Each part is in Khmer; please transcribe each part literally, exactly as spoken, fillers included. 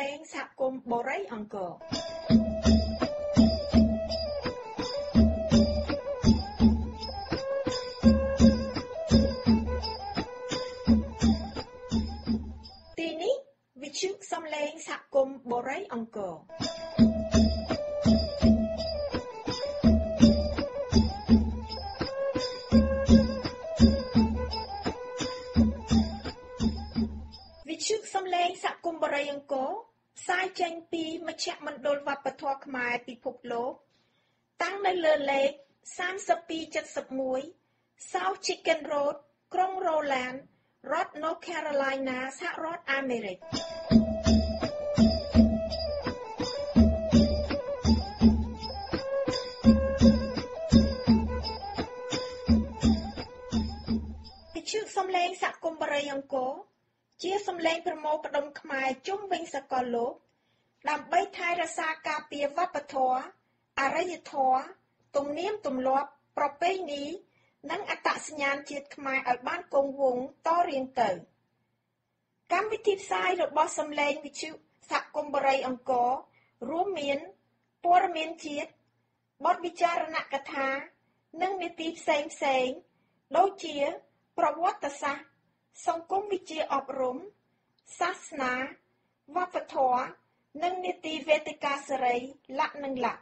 លេងសហគមន៍បូរីអង្គរទីនេះវិទ្យុសំឡេងសហគមន៍បូរីអង្គរសំឡេងសហគមន៍បរិយអង្គរផ្សាយចេញពីមជ្ឈមណ្ឌលវប្បធម៌ខ្មែរពិភពលោកតាំងនៅលើលេខសាមសិបពីរเจ็ดสิบเอ็ด South Chicken Road ក្រុង Roland រដ្ឋ North Carolina សហរដ្ឋអាមេរិកវិទ្យុសំឡេងសហគមន៍បរិយអង្គរជាសំឡេងប្រមូលផ្ដុំខ្មែរជុំវិញសកលលោកដើម្បីថែរក្សាការពារវប្បធម៌អរិយធម៌ទំនៀមទម្លាប់ប្រពៃណីនិងអត្តសញ្ញាណជាតិខ្មែរឲ្យបានគង់វង្សតរៀងទៅកម្មវិធីផ្សាយរបស់សំឡេងវិទ្យុសហគមន៍បរិយអង្គររួមមានព័ត៌មានជាតិបទវិចារណកថានិងនីតិផ្សេងផ្សេងដូចជាប្រវត្តិសាស្ត្រសង្គមវិទ្យាអប់រំសាសនាវប្បធម៌និងនីតិវេទិកាសេរីលក្ខនិងលក្ខ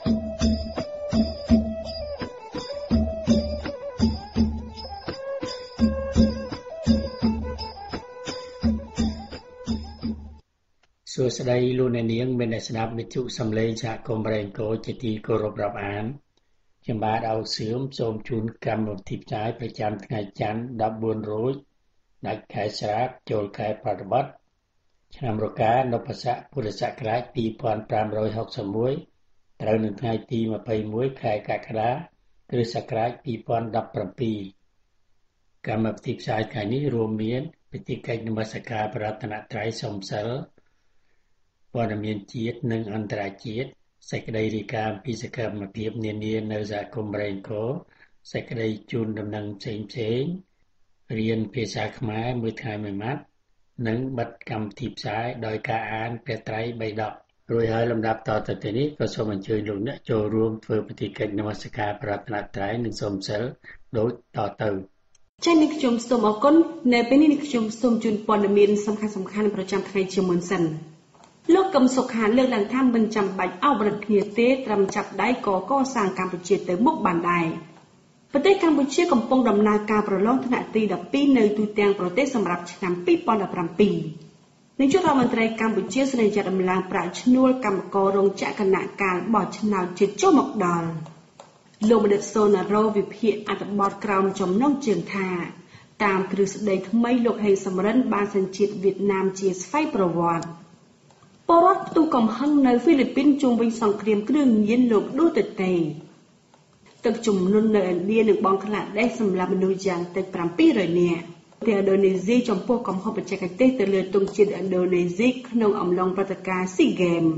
សួស្តីលោកអ្នកនាងមានអ្នកស្ដាប់វិទ្យុសំឡេងសហគមន៍បរិយអង្គរជាទីគោរពរាប់អានខ្ញុំបាទអោសឿមសូមជូនកម្មវិធីផ្សាយប្រចាំថ្ងៃច័ន្ទដប់បួនរោចដាច់ខែស្រាបចូលខែប្រតិបត្តិឆ្នាំរកានពស័កពុរសករាជពីរពាន់ប្រាំរយហុកសិបមួយត្រូវនៅថ្ងៃទីម្ភៃមួយខែកក្កដាគ្រិស្តសករាជពីរពាន់ដប់ប្រាំពីរកម្មវិធីផ្សាយថ្ងៃនេះរួមមានពិធីកិច្ចនមស្ការព្រះរតនត្រ័យសូមសិលព័ត៌មានជាតិនិងអន្តរជាតិសេចក្តីរាយការណ៍ពីសកម្មភាពនានានៅសហគមន៍បរិយអង្គរសេចក្តីជូនដំណឹងផ្សេងផ្សេងរៀនភាសាខ្មែរមួយថ្ងៃមួយម៉ាត់និងបិទកម្មវិធីផ្សាយដោយការអានព្រះត្រៃបិដករួចហើយលំដាប់តទៅនេះក៏សូមអញ្ជើញលោកអ្នកចូលរួមធ្វើពិធីកិច្ចនមស្ការព្រះរតនត្រ័យនិងសូមសិលដូចតទៅចា៎នេះខ្ញុំសូមអរគុណនៅពេលនេះខ្ញុំសូមជូនព័ត៌មានសំខាន់សំខាន់ប្រចាំថ្ងៃជាមុនសិនលោកកឹមសុខាលើកឡើងថាមិនចាំបាច់អោបរិទ្ធគ្នាទេត្រឹមចាប់ដៃក៏កសាងកម្ពុជាទៅមុខបានដែរប្រទេសកម្ពុជាកំពុងដំណើរការប្រឡងថ្នាក់ទីដប់ពីរនៅទូទាំងប្រទេសសម្រាប់ឆ្នាំពីរពាន់ដប់ប្រាំពីរនាយករដ្ឋមន្ត្រីកម្ពុជាស្នើចាត់ដំឡើងប្រាក់ឈ្នួលកម្មកររោងចក្រគណៈកាលបោះឆ្នោតជាតិចូលមកដល់លោកបណ្ឌិតសូណារ៉ូវិភាគអត្ថបទក្រោមចំណងជើងថាតាមទ្រឹស្ដីថ្មីលោកហេងសំរិនបានសញ្ជាតិវៀតណាមជាស្វ័យប្រវត្តិពលរដ្ឋផ្ទុះកំហឹងនៅហ្វីលីពីនជុំវិញសង្គ្រាមគ្រឿងញៀនលោកឌូតេតេទឹកជំនន់នៅឥណ្ឌានិងបង់ក្លាដេសសម្រាប់មនុស្សយ៉ាងតិចប្រាំពីររយនាក់ប្រទេសឥណ្ឌូនេស៊ីចំពោះកំហុសបច្ចេកទេសទៅលើទង់ជាតិឥណ្ឌូនេស៊ីក្នុងអំឡុងព្រឹត្តិការណ៍ SEA Games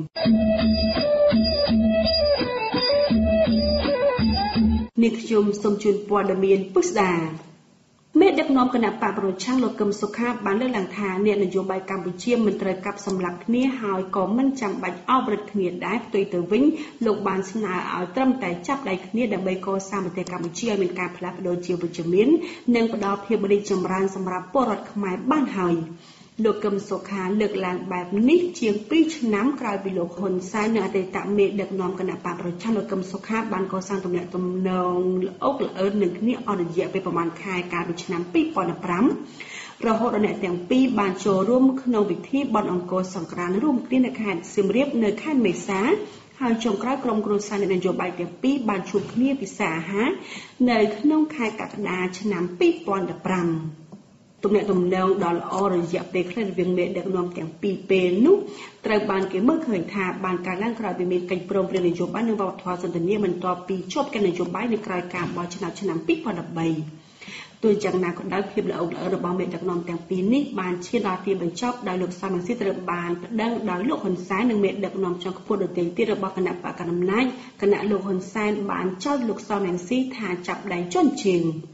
នេះខ្ញុំសូមជូនព័ត៌មានពិស្ដាមេដឹកនាំគណៈបកប្រឆាំងលោកកឹមសុខាបានលើកឡើងថាអ្នកនយោបាយកម្ពុជាមិនត្រូវកាប់សម្លាប់គ្នាហើយក៏មិនចាំបាច់អោបរិទ្ធគ្នាដែរផ្ទុយទៅវិញលោកបានស្នើឲ្យត្រឹមតែចាប់ដៃគ្នាដើម្បីកសាងប្រទេសកម្ពុជាឲ្យមានការផ្លាស់ប្ដូរជាវិជ្ជមាននិងផ្ដល់ភាពរីកចម្រើនសម្រាប់ពលរដ្ឋខ្មែរបានហើយលោកកឹមសុខាលើកឡើងបែបនេះជាងពីរឆ្នាំក្រោយពីលោកហ៊ុនសែននិងអតីតមេដឹកនាំគណៈបកប្រឆាំងលោកកឹមសុខាបានកសាងទំនាក់ទំនងល្អកល្អឿននឹងគ្នាអស់រយៈពេលប្រមាណខែកាលពីឆ្នាំពីរពាន់ដប់ប្រាំរហូតដល់អ្នកទាំងពីរបានចូលរួមក្នុងពិធីបុណ្យអង្គរសង្ក្រាន្តរួមគ្នានៅខេត្តសៀមរាបនៅខែមេសាហើយចុងក្រោយក្រុមគ្រួសារអ្នកនយោបាយទាំងពីរបានជួបគ្នាពិសាអាហារនៅក្នុងខែកក្កដាឆ្នាំពីរពាន់ដប់ប្រាំទំនាក់ទំនងដ៏ល្អរយៈពេលខ្លីរវាងមេដឹកនាំទាំងពីរពេលនោះត្រូវបានគេមើលឃើញថាបានកើតឡើងក្រោយពីមានកិច្ចព្រមព្រៀងនយោបាយនិងវប្បធម៌សន្ទនាបន្ទាប់ពីជាប់កិច្ចនយោបាយនៅក្រោយការបោះឆ្នោតឆ្នាំពីរពាន់ដប់បីទោះយ៉ាងណាក៏ដោយភាពល្អល្អរបស់មេដឹកនាំទាំងពីរនេះបានឈានដល់ទីបញ្ចប់ដោយលោកសំរងស៊ីត្រូវបានប្តឹងដោយលោកហ៊ុនសែននិងមេដឹកនាំជាន់ខ្ពស់ដទៃទៀតរបស់គណៈបកកណ្ដាលអំណាចគណៈលោកហ៊ុនសែនបានចោទលោកសំរងស៊ីថាចាប់ដៃជន់ជើង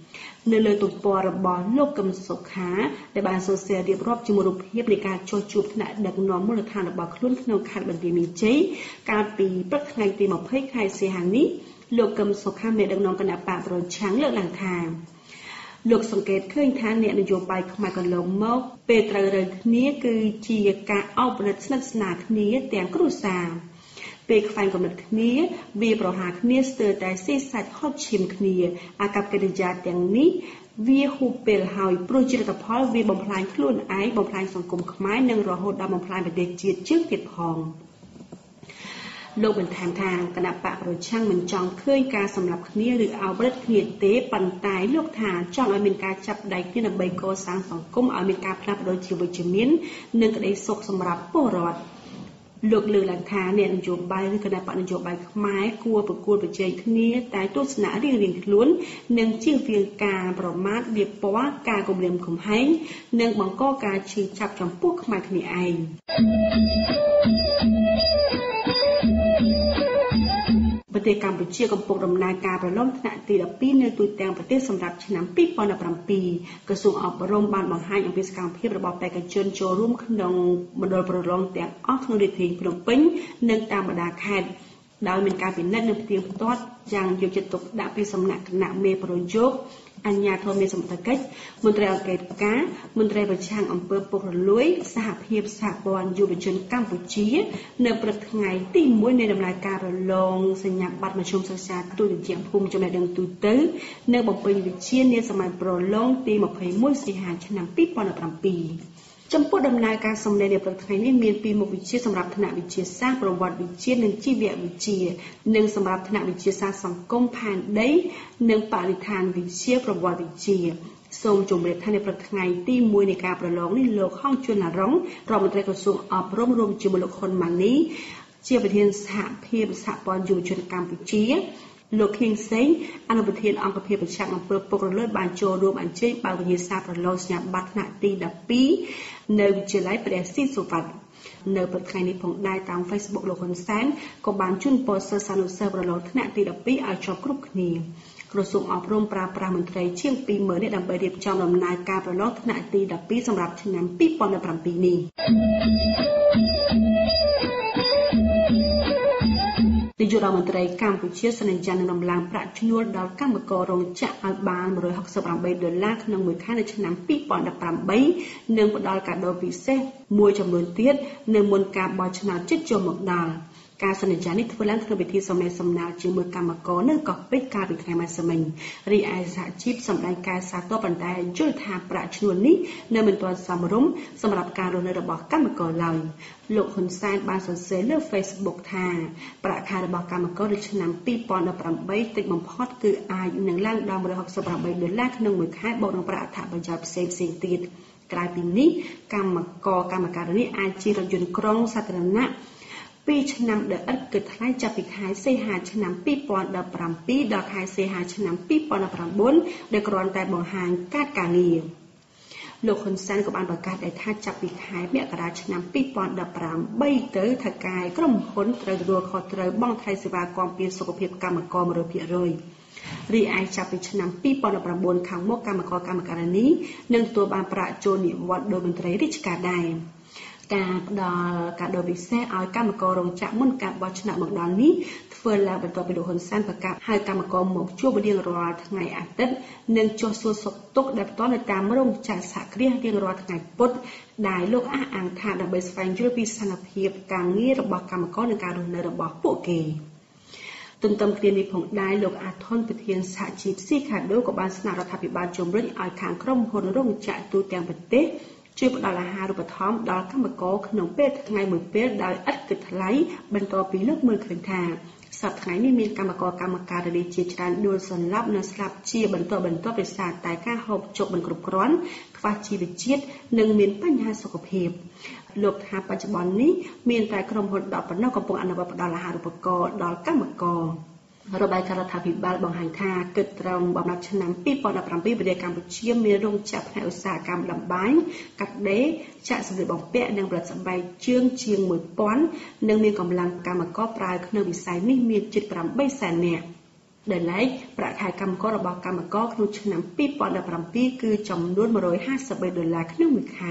នៅលើទំព័ររបស់លោកកឹមសុខាដែលបានសរសេររៀបរាប់ជាមួយរូបភាពនៃការចុះជួបថ្នាក់ដឹកនាំមូលដ្ឋានរបស់ខ្លួនក្នុងខេត្តបន្ទាយមានជ័យកាលពីព្រឹកថ្ងៃទីម្ភៃខែសីហានេះលោកកឹមសុខាមេដឹកនាំគណៈបកប្រឆាំងលើកឡើងថាលោកសង្កេតឃើញថាអ្នកនយោបាយខ្មែរកន្លងមកពេលត្រូវរើគ្នាគឺជាការអបរិទ្ធស្និទ្ធស្នាលគ្នាទាំងគ្រួសារពេលខ្វែងគំនិតគ្នាវាប្រហារគ្នាស្ទើរតែស៊ីសាច់ហត់ឈាមគ្នាអាកប្បកិរិយាទាំងនេះវាហួសពេលហើយព្រោះជាលទ្ធផលវាបំផ្លាញខ្លួនឯងបំផ្លាញសង្គមខ្មែរនិងរហូតដល់បំផ្លាញប្រទេសជាតិជើងទៀតផងលោកបានថែមថាគណៈបកប្រឆាំងមិនចង់ឃើញការសម្លាប់គ្នាឬអវរិទ្ធគ្នាទេប៉ុន្តែលោកថាចង់ឲ្យមានការចាប់ដៃគ្នាដើម្បីកសាងសង្គមឲ្យមានការផ្លាស់ប្ដូរជីវវិជ្ជមាននិងក្តីសុខសម្រាប់ពលរដ្ឋលោកលើកឡើងថាអ្នកនយោបាយឬគណៈបកនយោបាយខ្មែរគួរប្រគល់ប្រជែងគ្នាតែទស្សនៈរៀងៗខ្លួននិងជៀសវាងការប្រមាថវាពណ៌ការគំរាមកំហែងនិងបង្កការឈឺចាប់ចំពោះខ្មែរគ្នាឯងប្រទេសកម្ពុជាកំពុងដំណើរការប្រឡងថ្នាក់ទីដប់ពីរនៅទូទាំងប្រទេសសម្រាប់ឆ្នាំពីរពាន់ដប់ប្រាំពីរក្រសួងអប់រំបានបង្ហាញអំពីសកម្មភាពរបស់បេក្ខជនចូលរួមក្នុងមណ្ឌលប្រឡងទាំងអស់ក្នុងរាជធានីភ្នំពេញនិងតាមបណ្ដាខេត្តដោយមានការពិនិត្យនិងផ្ទៀងផ្ទាត់យ៉ាងយកចិត្តទុកដាក់ពីសំណាក់គណៈមេប្រយោគអញ្ញាធម៌មានសមត្ថកិច្ចមន្ត្រីអង្កេតការណ៍មន្ត្រីប្រឆាំងអំពើពុករលួយសហភាពសហព័ន្ធយុវជនកម្ពុជានៅព្រឹកថ្ងៃទីមួយនៃដំណើរការប្រឡងសញ្ញាបត្រមធ្យមសិក្សាទូទៅជាភូមិចំណេះដឹងទូទៅនៅបំពេញវិជ្ជានាសម័យប្រឡងទីម្ភៃមួយសីហាឆ្នាំពីរពាន់ដប់ប្រាំពីរចំពោះដំណើរការសម្ដែងនៅព្រឹកថ្ងៃនេះមានពីរមុខវិជ្ជាសម្រាប់ថ្នាក់វិទ្យាសាស្ត្រប្រវត្តិវិទ្យានិងជីវវិទ្យានិងសម្រាប់ថ្នាក់វិទ្យាសាស្ត្រសង្គមផែនដីនិងបរិស្ថានវិទ្យាប្រវត្តិវិទ្យាសូមជម្រាបថានៅព្រឹកថ្ងៃទីមួយនៃការប្រឡងនេះលោកហងជួនណារងរដ្ឋមន្ត្រីក្រសួងអប់រំរួមជាមួយលោកហ៊ុនម៉ាណីជាប្រធានសហភាពសហព័ន្ធយុវជនកម្ពុជាលោកខៀងសេងអនុប្រធានអង្គភិបប្រឆាំងអំពើពុករលួយបានចូលរួមអញ្ជើញបើកវិញ្ញាសាប្រឡងសញ្ញាបត្រថ្នាក់ទីដប់ពីរនៅវិទ្យាល័យព្រះស៊ីសុវត្ថិនៅព្រឹកថ្ងៃនេះផងដែរតាម Facebook លោកហ៊ុនសែនក៏បានជូនពរសិស្សសានុសិស្សប្រឡងថ្នាក់ទីដប់ពីរឲ្យជាប់គ្រប់គ្នាក្រសួងអប់រំប្រើប្រាស់មន្ត្រីជាងពីរម៉ឺននាក់ដើម្បីរៀបចំដំណើរការប្រឡងថ្នាក់ទីដប់ពីរសម្រាប់ឆ្នាំពីរពាន់ដប់ប្រាំពីរនេះនាយករដ្ឋមន្ត្រីកម្ពុជាសន្យានឹងដំឡើងប្រាក់ឈ្នួលដល់កម្មកររោងចក្រឲ្យបានមួយរយហុកសិបប្រាំបីដុល្លារក្នុងមួយខែនៅឆ្នាំពីរពាន់ដប់ប្រាំបីនិងផ្ដល់កាដូពិសេសមួយចំនួនទៀតនៅមុនការបោះឆ្នោតជិតចូលមកដល់ការសន្យានេះធ្វើឡើងក្នុងពិធីសម្ដែងសម្ដាលជាមួយកម្មករនៅកោះពេជ្រកាលពីថ្ងៃម្សិលមិញរីឯសហជីពសម្ដែងការសាទរប៉ុន្តែយល់ថាប្រាក់ឈ្នួលនេះនៅមិនទាន់សមរម្យសម្រាប់ការរស់នៅរបស់កម្មករឡើយលោកហ៊ុនសែនបានសរសេរលើ Facebook ថាប្រាក់ខែរបស់កម្មករនៅឆ្នាំពីរពាន់ដប់ប្រាំបីតិចបំផុតគឺអាចនឹងឡើងដល់មួយរយហុកសិបប្រាំបីដុល្លារក្នុងមួយខែបូកនឹងប្រាក់អត្ថប្រយោជន៍ផ្សេងផ្សេងទៀតក្រៅពីនេះកម្មករកម្មការិនីអាចជិះរថយន្តក្រុងសាធារណៈពីឆ្នាំដែលឥតគិតថ្លៃចាប់ពីខែសីហាឆ្នាំពីរពាន់ដប់ប្រាំពីរដល់ខែសីហាឆ្នាំពីរពាន់ដប់ប្រាំបួនដែលគ្រាន់តែបង្ហាញការការងារលោកហ៊ុនសែនក៏បានប្រកាសដែរថាចាប់ពីខែមករាឆ្នាំពីរពាន់ដប់ប្រាំបីទៅថៅកែក្រុមហ៊ុនត្រូវទទួលខុសត្រូវបង់ថ្លៃសេវាគាំពារសុខភាពកម្មករមួយរយភាគរយរីឯចាប់ពីឆ្នាំពីរពាន់ដប់ប្រាំបួនខាងមុខកម្មករកម្មការិនីនឹងទទួលបានប្រាក់ចូលនិវត្តន៍ដោយមន្ត្រីរាជការដែរការផ្ដល់កាដូពិសេសឲ្យកម្មកររោងចក្រមុនការបោះឆ្នោតមកដល់នេះធ្វើឡើងបន្ទាប់ពីលោកហ៊ុនសែនប្រកាសឲ្យកម្មករមកជួបរៀងរាល់ថ្ងៃអាទិត្យនិងចុះសួរសុខទុក្ខដែលផ្ទាល់នៅតាមរោងចក្រសហគ្រាសរៀងរាល់ថ្ងៃពុធដែលលោកអះអាងថាដើម្បីស្វែងយល់ពីស្ថានភាពការងាររបស់កម្មករនិងការរស់នៅរបស់ពួកគេទន្ទឹមគ្នានេះផងដែរលោកអាថុនប្រធានសហជីពស៊ីខាដូក៏បានស្នើរដ្ឋាភិបាលជំរុញឲ្យខាងក្រុមហ៊ុនរោងចក្រទូទាំងប្រទេសជួយផ្ដល់អាហារូបត្ថម្ភដល់កម្មករក្នុងពេលថ្ងៃមួយពេលដោយឥតគិតថ្លៃបន្ទាប់ពីលោកមើលឃើញថាសប្តាហ៍ថ្ងៃនេះមានកម្មករកម្មការិនីជាច្រើនដួលសន្លប់និងស្លាប់ជាបន្តបន្ទាប់ដោយសារតែការហូបចុកមិនគ្រប់គ្រាន់ខ្វះជីវជាតិនិងមានបញ្ហាសុខភាពលោកថាបច្ចុប្បន្ននេះមានតែក្រុមហ៊ុនដប់ប៉ុណ្ណោះកំពុងអនុវត្តផ្ដល់អាហារូបករណ៍ដល់កម្មកររបាយការណ៍រដ្ឋាភិបាលបង្ហាញថាគិតត្រឹមបំណាត់ឆ្នាំពីរពាន់ដប់ប្រាំពីរប្រទេសកម្ពុជាមានរោងចក្រផ្នែកឧស្សាហកម្មតម្បាញកាត់ដេរចាក់សម្លៀកបំពាក់និងផលិតស្បែកជើងជាងមួយពាន់និងមានកម្លាំងកម្មករប្រើក្នុងវិស័យនេះមានជិតប្រាំបីសែននាក់ដែលឡែកប្រាក់ខែកម្មកររបស់កម្មករក្នុងឆ្នាំពីរពាន់ដប់ប្រាំពីរគឺចំនួនមួយរយហាសិបបីដុល្លារក្នុងមួយខែ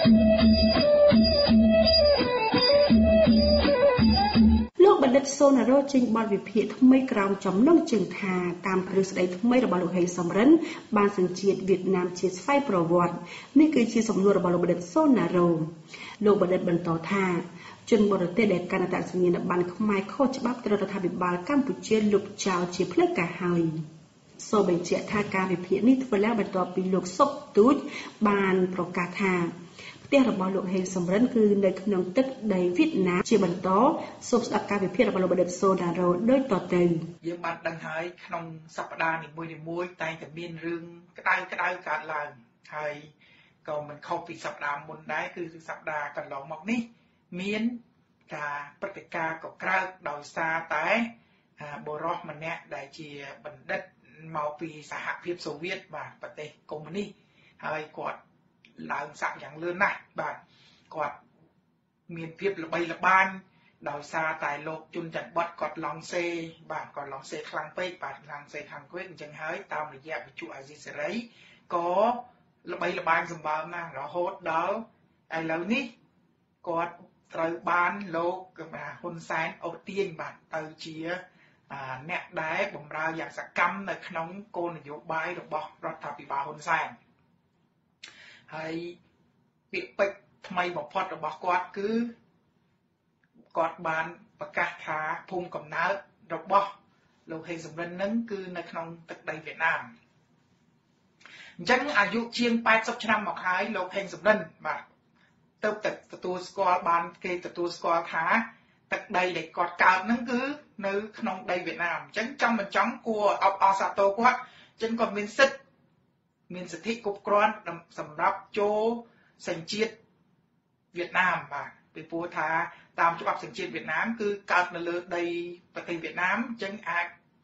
លោកបណ្ឌិតសូណារ៉ូចេញបទវិភាគថ្មីក្រោមចំណងជើងថាតាមគ្រឹះស្ដីថ្មីរបស់លោកហេងសំរិនបានសញ្ជាតិវៀតណាមជាស្វ័យប្រវត្តិនេះគឺជាសំណួររបស់លោកបណ្ឌិតសូណារ៉ូលោកបណ្ឌិតបន្តថាជនបរទេសដែលកាន់អត្តសញ្ញាណប័ណ្ណខ្មែរខុសច្បាប់ត្រូវរដ្ឋាភិបាលកម្ពុជាលុបចោលជាផ្លូវការហើយសូមបញ្ជាក់ថាការវិភាគនេះធ្វើឡើងបន្ទាប់ពីលោកសុកទូចបានប្រកាសថាផ្ទះរបស់លោកហេងសំរិនគឺនៅក្នុងទឹកដីវៀតណាមជាបន្តសូមស្ដាប់ការវិភាគរបស់លោកបណ្ឌិតសូណារ៉ូដូចតទៅយើងបានដឹងហើយក្នុងសប្តាហ៍នីមួយៗតែងតែមានរឿងក្តៅក្តៅកើតឡើងហើយក៏មិនខុសពីសប្តាហ៍មុនដែរគឺសប្តាហ៍កន្លងមកនេះមានការព្រឹត្តិការណ៍កក្រើកដោយសារតែបុរសម្នាក់ដែលជាបណ្ឌិតមកពីសហភាពសូវៀតបាទប្រទេសកុម្មុយនីសហើយគាត់ឡើងស័ក្តិយ៉ាងលឿនណាស់បាទគាត់មានភាពល្បីល្បាញដោយសារតែលោកជុនច័ន្ទបតគាត់ឡង់សេបាទគាត់ឡង់សេខ្លាំងពេកបាទខ្លាំងសេខ្លាំងពេកអញ្ចឹងហើយតាមរយៈវិទ្យុអាស៊ីសេរីក៏ល្បីល្បាញសម្បើមណាស់រហូតដល់ឥឡូវនេះគាត់ត្រូវបានលោកហ៊ុនសែនអូសទាញបាទទៅជាអ្នកដែលបម្រើយ៉ាងសកម្មនៅក្នុងគោលនយោបាយរបស់រដ្ឋាភិបាលហ៊ុនសែនហើយពាក្យពេចន៍ថ្មីបំផុតរបស់គាត់គឺគាត់បានប្រកាសថាភូមិកំណើតរបស់លោកហេងសំរិននឹងគឺនៅក្នុងទឹកដីវៀតណាមអញ្ចឹងអាយុជាងแปดสิบឆ្នាំមកហើយលោកហេងសំរិនបាទទៅតែទទួលស្គាល់បានគេទទួលស្គាល់ថាទឹកដីដែលគាត់កើតហ្នឹងគឺនៅក្នុងដីវៀតណាមអញ្ចឹងចង់មិនចង់គួរអបអរសាទរគាត់អញ្ចឹងគាត់មានសិទ្ធិមានសិទ្ធិគ្រប់គ្រាន់សម្រាប់ចូលសញ្ជាតិវៀតណាមបាទពីព្រោះថាតាមច្បាប់សញ្ជាតិវៀតណាមគឺកើតនៅលើដីប្រទេសវៀតណាមអញ្ចឹងអាច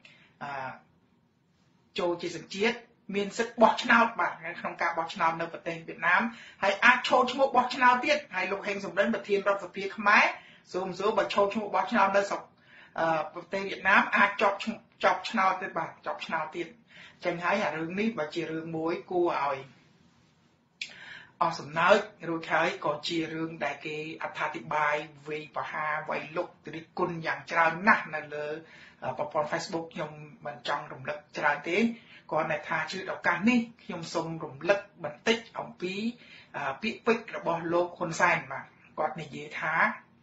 ចូលជាសញ្ជាតិមានសិទ្ធិបោះឆ្នោតបាទក្នុងការបោះឆ្នោតនៅប្រទេសវៀតណាមហើយអាចឈរឈ្មោះបោះឆ្នោតទៀតហើយលោកហេងសំរិនប្រធានរដ្ឋសភាខ្មែរសូមសួរបើឈរឈ្មោះបោះឆ្នោតនៅស្រុកប្រទេសវៀតណាមអាចជាប់ជាប់ឆ្នោតទៀតបាទជាប់ឆ្នោតទៀតចឹងហើយអារឿងនេះបើជារឿងមួយគួរឲ្យអស់សំណើចរួចហើយក៏ជារឿងដែលគេអត្ថាធិប្បាយវ័យបហាវ័យលុករិះគន់យ៉ាងច្រើនណាស់នៅលើប្រព័ន្ធ Facebook ខ្ញុំមិនចង់រំលឹកច្រើនទេគាត់តែថាជឿឱកាសនេះខ្ញុំសូមរំលឹកបន្តិចអំពីពាក្យពេចន៍របស់លោកហ៊ុនសែនបាទគាត់និយាយថា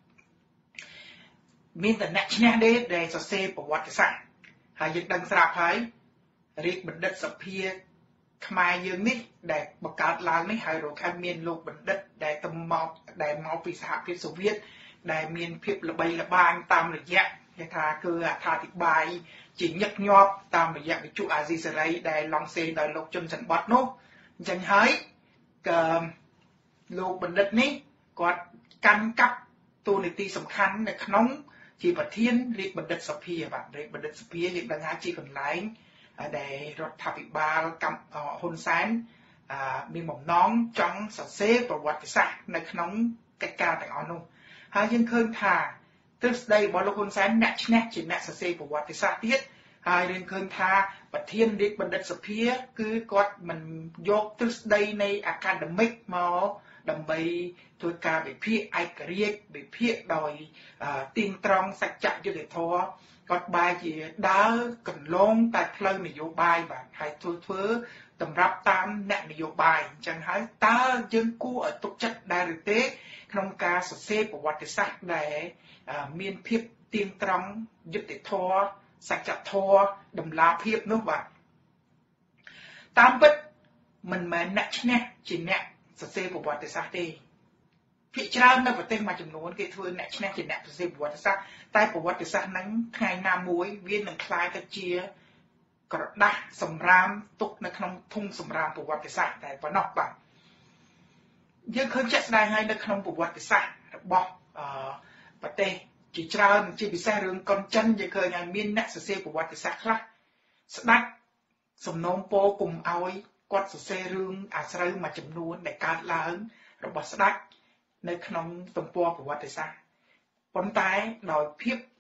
មានតែអ្នកឈ្នះទេដែលសរសេរប្រវត្តិសាស្ត្រហើយយើងដឹងស្រាប់ហើយរាជបណ្ឌិតសភាខ្មែរយើងនេះដែលបង្កើតឡើងនេះហើយរកខាងមានលោកបណ្ឌិតដែលទៅមកដែលមកពីសហភាពសូវៀតដែលមានភាពល្បីល្បាញតាមរយៈគេថាគឺអត្ថាធិប្បាយជាញឹកញាប់តាមរយៈវិទ្យុអាស៊ីសេរីដែលឡង់សេដោយលោកជុនច័ន្ទបតនោះអញ្ចឹងហើយក៏លោកបណ្ឌិតនេះគាត់កាន់កាប់តួនាទីសំខាន់នៅក្នុងជាប្រធានរាជបណ្ឌិតសភាបាទរាជបណ្ឌិតសភាយើងដឹងថាជាកន្លែងដែលរដ្ឋាភិបាលកម្ពុជាហ៊ុនសែនមានបំណងចង់សរសេរប្រវត្តិសាស្ត្រនៅក្នុងកិច្ចការទាំងអស់នោះហើយយើងឃើញថាទ្រឹស្ដីរបស់លោកហ៊ុនសែនអ្នកឈ្នះជាអ្នកសរសេរប្រវត្តិសាស្ត្រទៀតហើយយើងឃើញថាប្រធានរាជបណ្ឌិតសភាគឺគាត់មិនយកទ្រឹស្ដីនៃ academic មកដើម្បីធ្វើការវិភាគឯករាជ្យវិភាគដោយទៀងត្រង់សច្ចយុត្តិធម៌គាត់បែរជាដើរកន្លងតែផ្លូវនយោបាយបាទហើយធ្វើធ្វើតម្រាប់តាមអ្នកនយោបាយអញ្ចឹងហើយតើយើងគួរឲ្យទុកចិត្តដែរឬទេក្នុងការសរសេរប្រវត្តិសាស្ត្រដែលមានភាពទៀងត្រង់យុត្តិធម៌សច្ចធម៌តម្លាភាពនោះបាទតាមពិតមិនមែនអ្នកឈ្នះជាអ្នកសរសេរប្រវត្តិសាស្ត្រទេភាគច្រើននៅប្រទេសមួយចំនួនគេធ្វើអ្នកឈ្នះជាអ្នកសរសេរប្រវត្តិសាស្ត្រតែប្រវត្តិសាស្ត្រហ្នឹងថ្ងៃណាមួយវានឹងคล้ายទៅជាក្រដាស់សម្រាមទុកនៅក្នុងធុងសម្រាមប្រវត្តិសាស្ត្រតែប៉ុណ្ណោះបាទយើងឃើញជាក់ស្ដែងហើយនៅក្នុងប្រវត្តិសាស្ត្ររបស់ប្រទេសជាច្រើនជាពិសេសរឿងកុនចិនយើងឃើញហើយមានអ្នកសរសេរប្រវត្តិសាស្ត្រខ្លះស្ដេចសំណូមពរគុំឲ្យគាត់សរសេររឿងអាស្រូវមួយចំនួនដែលកើតឡើងរបស់ស្ដេចនៅក្នុងទំព័រប្រវត្តិសាស្ត្រប៉ុន្តែដោយភាព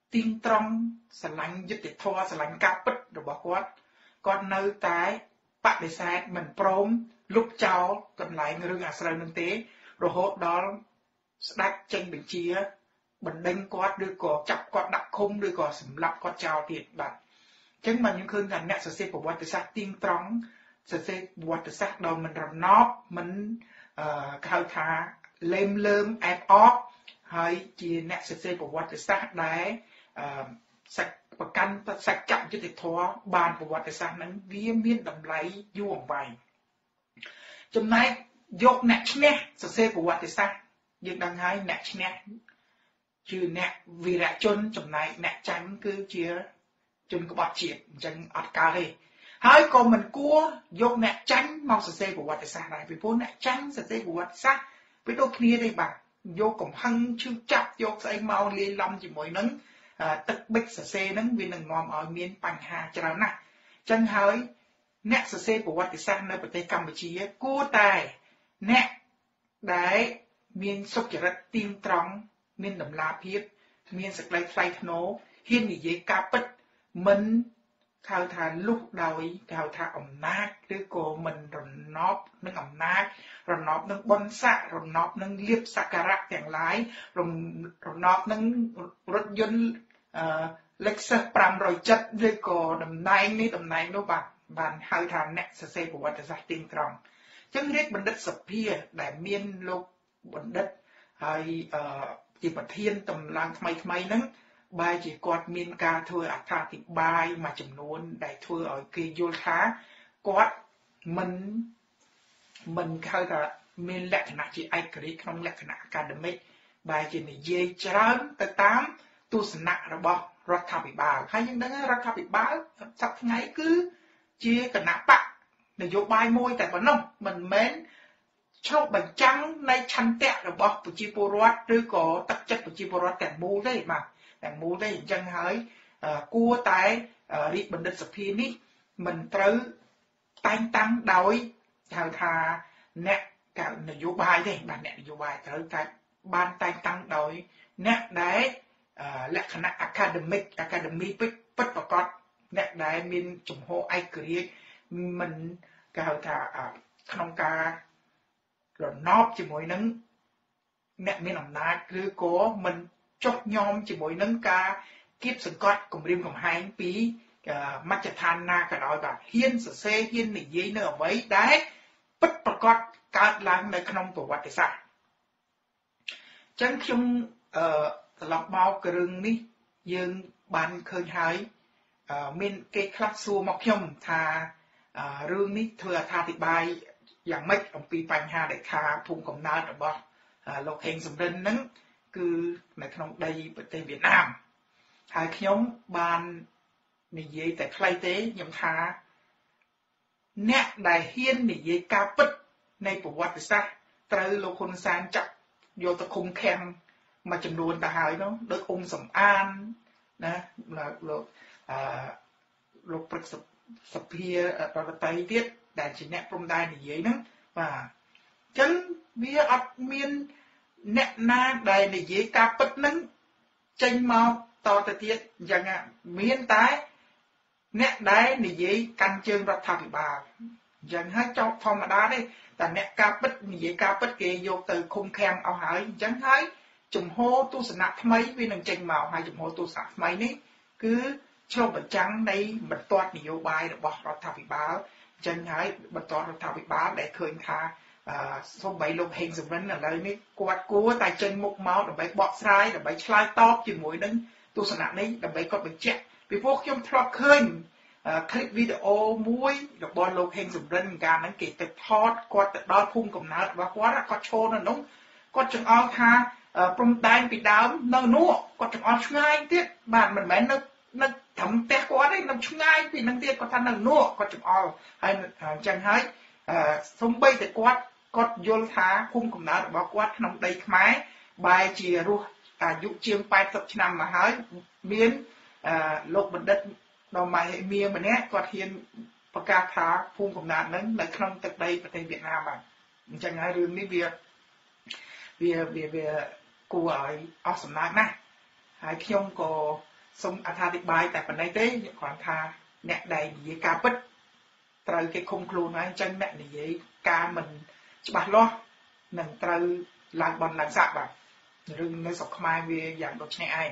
ទៀងត្រង់ស្រឡាញ់យុត្តិធម៌ស្រឡាញ់ការពិតរបស់គាត់គាត់នៅតែបដិសេធមិនព្រមលុបចោលកន្លែងរឿងអាស្រូវនឹងទេរហូតដល់ស្ដេចចេញបញ្ជាបណ្ដេញគាត់ឬក៏ចាប់គាត់ដាក់ឃុំឬក៏សម្លាប់គាត់ចោលទៀតបាទអញ្ចឹងមកខ្ញុំឃើញថាអ្នកសរសេរប្រវត្តិសាស្ត្រទៀងត្រង់សរសេរប្រវត្តិសាស្ត្រដោយមិនរណបមិនអឺគេហៅថាលេមលើមអែបអបហើយជាអ្នកសរសេរប្រវត្តិសាស្ត្រដែលអឺសច្ចប្រកាន់សច្ចៈយុត្តិធម៌បានប្រវត្តិសាស្ត្រហ្នឹងវាមានតម្លៃយូរអង្វែងចំណែកយកអ្នកឈ្នះសរសេរប្រវត្តិសាស្ត្រយើងដឹងហើយអ្នកឈ្នះជាអ្នកវីរៈជនចំណែកអ្នកចាញ់គឺជាជនក្បត់ជាតិអញ្ចឹងអត់កើតទេហើយក៏មិនគួរយកអ្នកចាញ់មកសរសេរប្រវត្តិសាស្ត្រដែរពីព្រោះអ្នកចាញ់សរសេរប្រវត្តិសាស្ត្រវាដូចគ្នាទេបាទយកកំហឹងឈឺចាប់យកស្អីមកលាយឡំជាមួយនឹងទឹកបិចសរសេរហ្នឹងវានឹងនាំឲ្យមានបញ្ហាច្រើនណាស់អញ្ចឹងហើយអ្នកសរសេរប្រវត្តិសាស្ត្រនៅប្រទេសកម្ពុជាគួរតែអ្នកដែលមានសុចរិតទៀងត្រង់មានតម្លាភាពមានសេចក្តីថ្លៃថ្នូរហ៊ាននិយាយការពិតមិនហៅថាលុះដោយគេហៅថាអំណាចឬក៏មិនរណបនឹងអំណាចរណបនឹងបុណ្យស័ក្តិរណបនឹងលៀបសក្ការៈទាំងឡាយរណបនឹងរថយន្តអឺ Lexus five hundred ឬក៏តំណែងនេះតំណែងនោះបាទបានហៅថាអ្នកសរសេរប្រវត្តិសាស្ត្រទៀងត្រង់អញ្ចឹងរាជបណ្ឌិតសភាដែលមានលោកបណ្ឌិតហើយអឺជាប្រធានតម្លើងថ្មីថ្មីហ្នឹងបែរជាគាត់មានការធ្វើអត្ថាធិប្បាយមួយចំនួនដែលធ្វើឲ្យគេយល់ថាគាត់មិនមិនហៅថាមានលក្ខណៈជាឯករាជ្យក្នុងលក្ខណៈ academic បែរជានិយាយច្រើនទៅតាមទស្សនៈរបស់រដ្ឋាភិបាលហើយយើងដឹងរដ្ឋាភិបាលសប្តាហ៍ថ្ងៃគឺជាគណៈបកនយោបាយមួយតែប៉ុណ្ណោះមិនមែនឆ្លុះបញ្ចាំងនៃឆន្ទៈរបស់ប្រជាពលរដ្ឋឬក៏ទឹកចិត្តប្រជាពលរដ្ឋទាំងមូលទេបាទទាំងមូលទេអញ្ចឹងហើយគួរតែរាជបណ្ឌិតសភានេះមិនត្រូវតែងតាំងដោយហៅថាអ្នកនយោបាយទេបាទអ្នកនយោបាយត្រូវតែបានតែងតាំងដោយអ្នកដែលលក្ខណៈ academic academy ពិតពិតប្រកបអ្នកដែលមានជំហរឯករាជ្យមិនគេហៅថាក្នុងការរណបជាមួយនឹងអ្នកមានអំណាចឬក៏មិនចុះញោមជាមួយនឹងការគៀបសង្កត់គម្រាមកំហែងពីមជ្ឈដ្ឋានណាក៏ដោយបាទហ៊ានសរសេរហ៊ាននិយាយនៅអ្វីដែលពិតប្រកបកើតឡើងនៅក្នុងប្រវត្តិសាស្ត្រអញ្ចឹងខ្ញុំអឺត្រឡប់មករឿងនេះយើងបានឃើញហើយមានគេខ្លះសួរមកខ្ញុំថារឿងនេះធ្វើអត្ថាធិប្បាយយ៉ាងម៉េចអំពីបញ្ហាដែលខាភូមិកំណើតរបស់លោកហេងសំរិនហ្នឹងគឺនៅក្នុងដីប្រទេសវៀតណាមហើយខ្ញុំបាននិយាយតែខ្លីទេខ្ញុំថាអ្នកដែលហ៊ាននិយាយការពិតនៃប្រវត្តិសាស្ត្រត្រូវលោកហ៊ុនសែនចាប់យកទៅឃុំឃាំងមួយចំនួនទៅហើយនោះដូចអ៊ុំសំអានណាលោកអឺលោកព្រឹទ្ធសភារដ្ឋាភិបាលទៀតដែលជាអ្នកព្រំដែននិយាយហ្នឹងបាទអញ្ចឹងវាអត់មានអ្នកណាដែលនិយាយការពិតហ្នឹងចេញមកតទៅទៀតអញ្ចឹងមានតែអ្នកដែលនិយាយកាន់ជើងរដ្ឋាភិបាលអញ្ចឹងហើយចោលធម្មតាទេតែអ្នកការពិតនិយាយការពិតគេយកទៅឃុំឃាំងអស់ហើយអញ្ចឹងហើយជំហរទស្សនៈថ្មីវានឹងចេញមកហើយជំហរទស្សនៈថ្មីនេះគឺឆ្លុះបញ្ចាំងនៃបន្ទាត់នយោបាយរបស់រដ្ឋាភិបាលអញ្ចឹងហើយបន្ទាត់រដ្ឋាភិបាលដែលឃើញថាសូម្បីលោកហេងសំរិនឥឡូវនេះគាត់គួរតែចេញមុខមកដើម្បីបកស្រាយដើម្បីឆ្លើយតបជាមួយនឹងទស្សនៈនេះដើម្បីគាត់បញ្ជាក់ពីព្រោះខ្ញុំធ្លាប់ឃើញคลิปវីដេអូមួយរបស់លោកហេងសំរិនកាលហ្នឹងគេទៅថតគាត់ទៅដល់ភូមិកំណើតរបស់គាត់គាត់ឈរនៅនោះគាត់ចង្អុលថាព្រំដែនពីដើមនៅនោះគាត់ចង្អុលឆ្ងាយទៀតបាទមិនមែននៅនៅត្រឹមផ្ទះគាត់ទេនៅឆ្ងាយពីនឹងទៀតគាត់ថានៅនោះគាត់ចង្អុលហើយអញ្ចឹងហើយសំបីតែគាត់គាត់យល់ថាភូមិកំណើតរបស់គាត់ក្នុងដីខ្មែរបែរជារស់អាយុជាងeightyឆ្នាំមកហើយមានលោកបណ្ឌិតដល់ម៉ៃមៀម្នាក់គាត់ហ៊ានប្រកាសថាភូមិកំណើតហ្នឹងនៅក្នុងទឹកដីប្រទេសវៀតណាមបាទអញ្ចឹងហើយរឿងនេះវាវាវាវាគួរឲ្យអស់សំណើចណាស់ហើយខ្ញុំក៏សូមអត្ថាធិប្បាយតែប៉ុណ្ណេះទេគ្រាន់ថាអ្នកដែលនិយាយការពិតត្រូវគេឃុំខ្លួនហើយអញ្ចឹងអ្នកនិយាយការមិនច្បាស់លាស់នឹងត្រូវឡើងបនឡើងសាក់បាទរឿងនៅស្រុកខ្មែរវាយ៉ាងដូចនេះឯង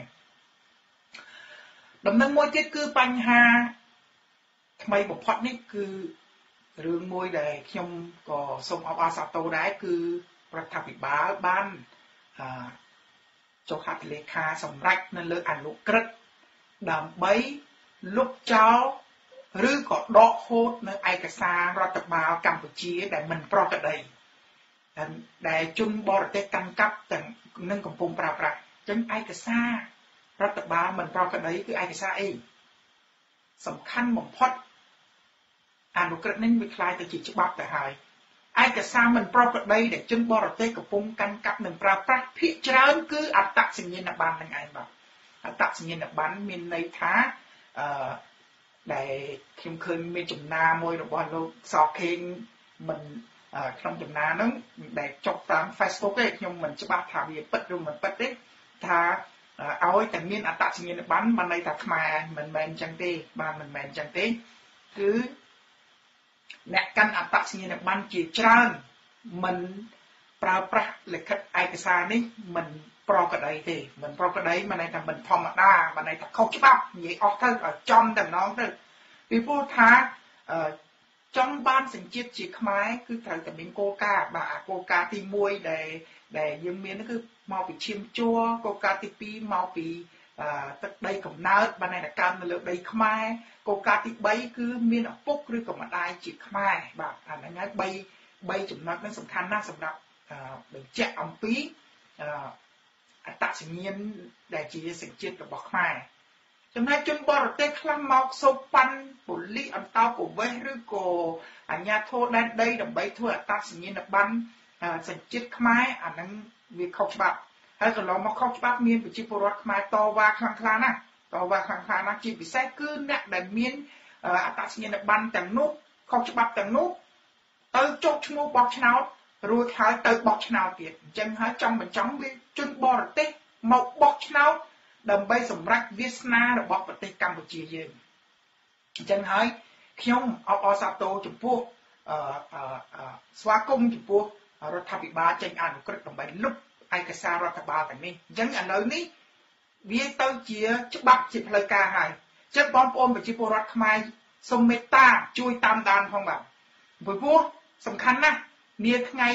ដំណឹងមួយទៀតគឺបញ្ហាថ្មីបំផុតនេះគឺរឿងមួយដែលខ្ញុំក៏សូមអបអរសាទរដែរគឺរដ្ឋាភិបាលបានចុះហត្ថលេខាសម្រេចនៅលើអនុក្រឹត្យដើម្បីលុបចោលឬក៏ដកហូតនៅឯកសាររដ្ឋបាលកម្ពុជាដែលមិនប្រក្រតីដែលជនបរទេសកាន់កាប់ទាំងនឹងកំពុងប្រើប្រាស់អញ្ចឹងឯកសាររដ្ឋបាលមិនប្រក្រតីគឺឯកសារអីសំខាន់បំផុតអនុក្រឹត្យនេះវាคล้ายទៅជាច្បាប់ទៅហើយឯកសារមិនប្រក្រតីដែលជនបរទេសកំពុងកាន់កាប់និងប្រើប្រាស់ភាគច្រើនគឺអត្តសញ្ញាណប័ណ្ណនឹងឯងបាទអត្តសញ្ញាណប័ណ្ណមានន័យថាអឺដែលខ្ញុំឃើញមានចំណាមួយរបស់លោកសខេងមិនក្នុងចំណាហ្នឹងដែលចុះតាម Facebook ទេខ្ញុំមិនច្បាស់ថាវាពិតឬមិនពិតទេថាឲ្យតែមានអត្តសញ្ញាណប័ណ្ណមិនន័យថាខ្មែរមិនមែនអញ្ចឹងទេបាទមិនមែនអញ្ចឹងទេគឺអ្នកកាន់អត្តសញ្ញាណប័ណ្ណជាច្រើនមិនប្រើប្រាស់លិខិតឯកសារនេះមិនប្រក្រតីទេមិនប្រក្រតីមិនន័យថាមិនធម្មតាមិនន័យថាខុសច្បាប់និយាយអស់ទៅឲ្យចំតែម្ដងទៅពីព្រោះថាចង់បានសញ្ជាតិជាខ្មែរគឺត្រូវតែមានគោលការណ៍បាទគោលការណ៍ទីមួយដែលដែលយើងមានគឺមកពីឈាមជ័រគោលការណ៍ទីពីរមកពីទឹកដីកំណើតបានតែកើតនៅលើដីខ្មែរគោលការណ៍ទីបីគឺមានឪពុកឬក៏ម្ដាយជាខ្មែរបាទអាហ្នឹងហើយ3 3ចំណុចហ្នឹងសំខាន់ណាស់សម្រាប់បញ្ជាក់អំពីអត្តសញ្ញាណដែលជាសញ្ជាតិរបស់ខ្មែរចំណែកជនបរទេសខ្លះមកសូបប៉ាន់ប៉ូលីសអន្តោប្រវេសន៍ឬក៏អាជ្ញាធរដែនដីដើម្បីធ្វើអត្តសញ្ញាណប័ណ្ណសញ្ជាតិខ្មែរអាហ្នឹងវាខុសច្បាប់ហើយកន្លងមកខុសច្បាប់មានប្រជាពលរដ្ឋខ្មែរតវ៉ាខ្លាំងខ្លាណាស់តវ៉ាខ្លាំងខ្លាណាស់ជាពិសេសគឺអ្នកដែលមានអត្តសញ្ញាណប័ណ្ណទាំងនោះខុសច្បាប់ទាំងនោះទៅចុះឈ្មោះបោះឆ្នោតរួចហើយទៅបោះឆ្នោតទៀតអញ្ចឹងហើយចង់បញ្ចង់វាជនបរទេសមកបោះឆ្នោតដើម្បីសម្រេចវាសនារបស់ប្រទេសកម្ពុជាយើងអញ្ចឹងហើយខ្ញុំអបអរសាទរចំពោះអឺស្វាគមន៍ចំពោះរដ្ឋាភិបាលចេញអនុក្រឹត្យដើម្បីលុបឯកសាររដ្ឋបាលទាំងនេះអញ្ចឹងឥឡូវនេះវាទៅជាច្បាប់ជាផ្លូវការហើយអញ្ចឹងបងប្អូនប្រជាពលរដ្ឋខ្មែរសូមមេត្តាជួយតាមដានផងបាទព្រោះសំខាន់ណាស់នាថ្ងៃ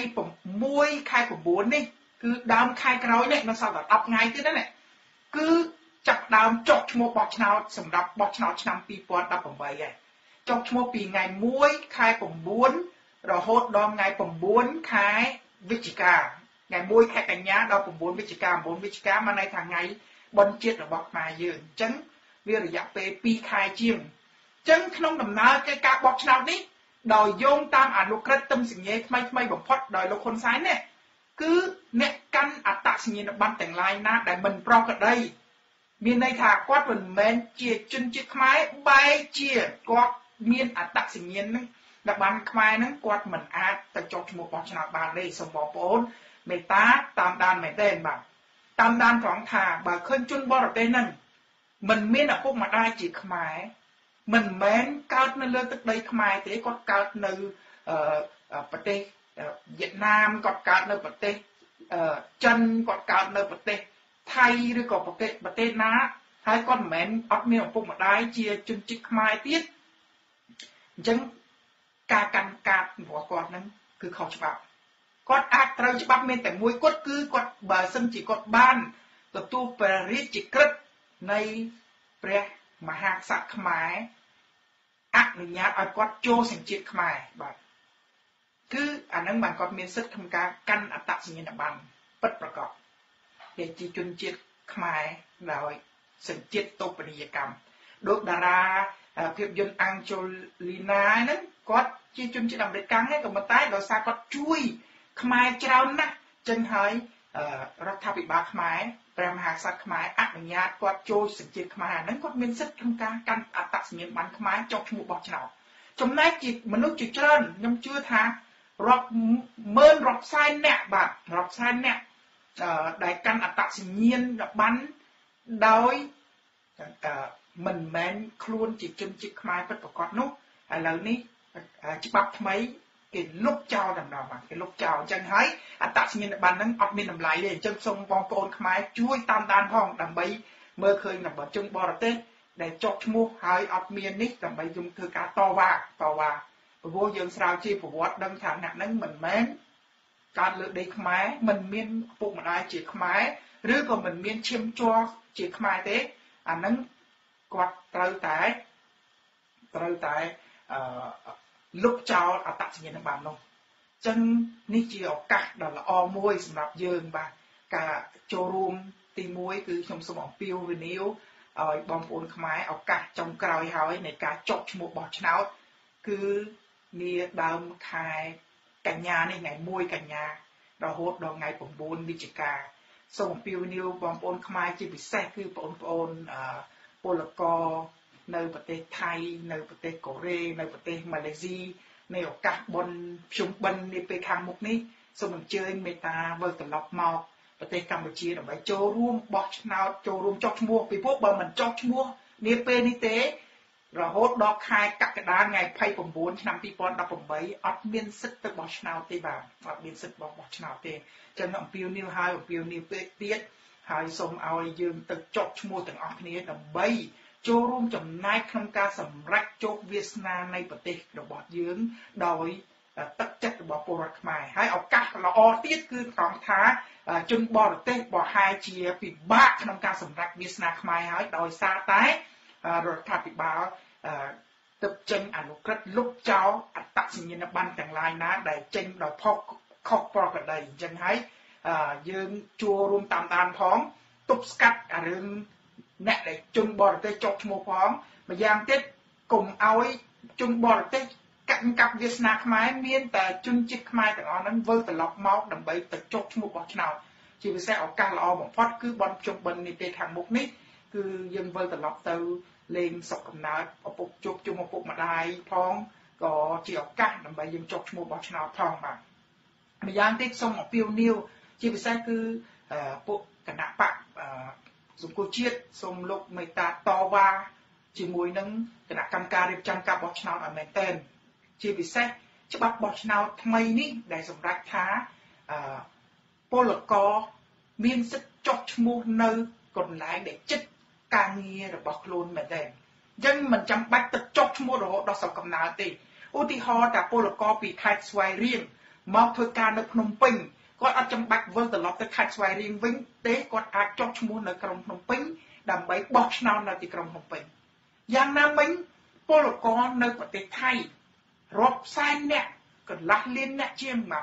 6ខែ9នេះគឺដើមខែក្រោយនេះនៅសល់តែ10ថ្ងៃទៀតណាគឺចាប់ដើមចុះឈ្មោះបោះឆ្នោតសម្រាប់បោះឆ្នោតឆ្នាំ2018ហើយចុះឈ្មោះពីថ្ងៃ1ខែ9រហូតដល់ថ្ងៃ9ខែវិច្ឆិកាថ្ងៃ1ខែកញ្ញាដល់9វិច្ឆិកា9វិច្ឆិកាមកន័យថាថ្ងៃបុណ្យជាតិរបស់ខ្មែរយើងអញ្ចឹងវារយៈពេល2ខែជាងអញ្ចឹងក្នុងដំណើរនៃការបោះឆ្នោតនេះដោយយោងតាមអនុក្រឹត្យទឹមសញ្ញាថ្មីថ្មីបំផុតដោយលោកហ៊ុនសែននេះគឺអ្នកកាន់អត្តសញ្ញាណប័ណ្ណទាំងឡាយណាដែលមិនប្រក្រតីមានន័យថាគាត់មិនមែនជាជនជាតិខ្មែរបែរជាគាត់មានអត្តសញ្ញាណនឹងដែលបានខ្មែរនឹងគាត់មិនអាចទៅចុះឈ្មោះបោះឆ្នោតបានទេសូមបងប្អូនមេត្តាតាមដានមែនទេបាទតាមដានត្រង់ថាបើឃើញជនបរទេសនឹងមិនមានឪពុកម្ដាយជាខ្មែរមិនមែនកើតនៅលើទឹកដីខ្មែរទេគាត់កើតនៅប្រទេសវៀតណាមគាត់កើតនៅប្រទេសចិនគាត់កើតនៅប្រទេសថៃឬក៏ប្រទេសប្រទេសណាហើយគាត់មិនមែនអត់មានឪពុកម្ដាយជាជនជាតិខ្មែរទៀតអញ្ចឹងការកាន់កាប់របស់គាត់ហ្នឹងគឺខុសច្បាប់គាត់អាចត្រូវច្បាប់មានតែមួយគត់គឺគាត់បើសិនជាគាត់បានទទួលព្រះរាជក្រឹត្យនៃព្រះមហាក្សត្រខ្មែរអនុញ្ញាតឲ្យគាត់ចូលសញ្ជាតិខ្មែរបាទគឺអានឹងបានគាត់មានសិទ្ធិក្នុងការកាន់អត្តសញ្ញាណប័ណ្ណពិតប្រាកដដែលជាជនជាតិខ្មែរដោយសញ្ជាតិតូបនីយកម្មដូចតារាភាពយន្តអាំងជូលីណាហ្នឹងគាត់ជាជនជាតិអាមេរិកហ្នឹងក៏ប៉ុន្តែដោយសារគាត់ជួយខ្មែរច្រើនណាស់ចឹងហើយរដ្ឋាភិបាលខ្មែរព្រះមហាក្សត្រខ្មែរអនុញ្ញាតគាត់ចូលសញ្ជាតិខ្មែរហ្នឹងគាត់មានសិទ្ធិក្នុងការកាន់អត្តសញ្ញាណប័ណ្ណខ្មែរចុះឈ្មោះបោះឆ្នោតចំណែកជាមនុស្សជាច្រើនខ្ញុំជឿថារាប់ម៉ឺនរាប់សែនអ្នកបាទរាប់សែនអ្នកដែលកាន់អត្តសញ្ញាណប័ណ្ណដោយមិនមែនខ្លួនជាជនជាតិខ្មែរពិតប្រាកដនោះឥឡូវនេះច្បាប់ថ្មីគេលុបចោលដំណើរបាទគេលុបចោលអញ្ចឹងហើយអត្តសញ្ញាណប័ណ្ណហ្នឹងអត់មានតម្លៃទេអញ្ចឹងសូមបងប្អូនខ្មែរជួយតាមដានផងដើម្បីមើលឃើញរបស់ជនបរទេសដែលចុះឈ្មោះហើយអត់មាននេះដើម្បីយើងធ្វើការតវ៉ាតវ៉ាព្រោះយើងស្រាវជ្រាវប្រវត្តិដឹងថាអ្នកហ្នឹងមិនមែនកើតលើដីខ្មែរមិនមានពុកម្ដាយជាខ្មែរឬក៏មិនមានឈាមជ័រជាខ្មែរទេអាហ្នឹងគាត់ត្រូវតែត្រូវតែអឺលុបចោលអត្តសញ្ញាណប័ណ្ណនោះអញ្ចឹងនេះជាឱកាសដ៏ល្អមួយសម្រាប់យើងបាទការចូលរួមទីមួយគឺខ្ញុំសូមអំពាវនាវឲ្យបងប្អូនខ្មែរឱកាសចុងក្រោយហើយនៃការចុះឈ្មោះបោះឆ្នោតគឺនាដើមខែកញ្ញានេះថ្ងៃមួយកញ្ញារហូតដល់ថ្ងៃ៩វិច្ឆិកាសូមអំពាវនាវបងប្អូនខ្មែរជាពិសេសគឺបងប្អូនពលករនៅប្រទេសថៃនៅប្រទេសកូរ៉េនៅប្រទេសម៉ាឡេស៊ីในឱកាសបុណ្យភ្ជុំបិណ្ឌនាពេលខាងមុខនេះសូមអញ្ជើញមេត្តាវិលត្រឡប់មកប្រទេសកម្ពុជាដើម្បីចូលរួមបោះឆ្នោតចូលរួមចុះឈ្មោះពីព្រោះបើមិនចុះឈ្មោះនាពេលនេះទេរហូតដល់ខែកក្កដាថ្ងៃ២៩ឆ្នាំ២០១៨អត់មានសិទ្ធិទៅបោះឆ្នោតទេបាទអត់មានសិទ្ធិបោះបោះឆ្នោតទេអញ្ចឹងអំពាវនាវហើយអំពាវនាវពេកទៀតហើយសូមឲ្យយើងទៅចុះឈ្មោះទាំងអស់គ្នាដើម្បីចូលរួមចំណែកក្នុងការសម្រេចជោគវាសនានៃប្រទេសរបស់យើងដោយទឹកចិត្តរបស់ពលរដ្ឋខ្មែរហើយឱកាសល្អទៀតគឺត្រង់ថាជនបរទេសប្រហែលជាពិបាកក្នុងការសម្រេចវាសនាខ្មែរហើយដោយសារតែរដ្ឋាភិបាលទឹកចេញអនុក្រឹត្យលុបចោលអត្តសញ្ញាណប័ណ្ណទាំងឡាយណាដែលចេញដោយផុសខុសប្រក្រតីអញ្ចឹងហើយយើងចូលរួមតាមដានផងទប់ស្កាត់រឿងអ្នកដែលជនបរទេសចុះឈ្មោះផងម្យ៉ាងទៀតកុំឲ្យជនបរទេសកាត់កាប់វាសនាខ្មែរមានតែជនជាតិខ្មែរទាំងអស់ហ្នឹងវិលត្រឡប់មកដើម្បីទៅចុះឈ្មោះបោះឆ្នោតជាពិសេសឱកាសល្អបំផុតគឺបន់ភ្ជុំបិណ្ឌនាពេលខាងមុខនេះគឺយើងវិលត្រឡប់ទៅលេងសុខកំណើតឪពុកជួបជុំឪពុកម្ដាយផងក៏ជាឱកាសដើម្បីយើងចុះឈ្មោះបោះឆ្នោតផងបាទម្យ៉ាងទៀតសូមអំពាវនាវជាពិសេសគឺពួកគណៈបកសង្គមជាតិសូមលោកមេត្តាតវ៉ាជាមួយនឹងគណៈកម្មការរៀបចំការបោះឆ្នោតឲ្យមែនទែនជាពិសេសច្បាប់បោះឆ្នោតថ្មីនេះដែលសម្រេចថាពលករមានសិទ្ធិចុះឈ្មោះនៅកន្លែងដែលជិតការងាររបស់ខ្លួនមែនទែនអញ្ចឹងមិនចាំបាច់ទៅចុះឈ្មោះរហូតដល់ស្រុកកំណើតទេឧទាហរណ៍ថាពលករពីខេត្តស្វាយរៀងមកធ្វើការនៅភ្នំពេញគាត់អត់ចាំបាច់វិលត្រឡប់ទៅខេត្តស្វាយរៀងវិញទេគាត់អាចចុះឈ្មោះនៅក្រុងភ្នំពេញដើម្បីបោះឆ្នោតនៅទីក្រុងភ្នំពេញយ៉ាងណាមិញពលករនៅប្រទេសថៃរាប់សែនអ្នកកន្លះលានអ្នកជាងមក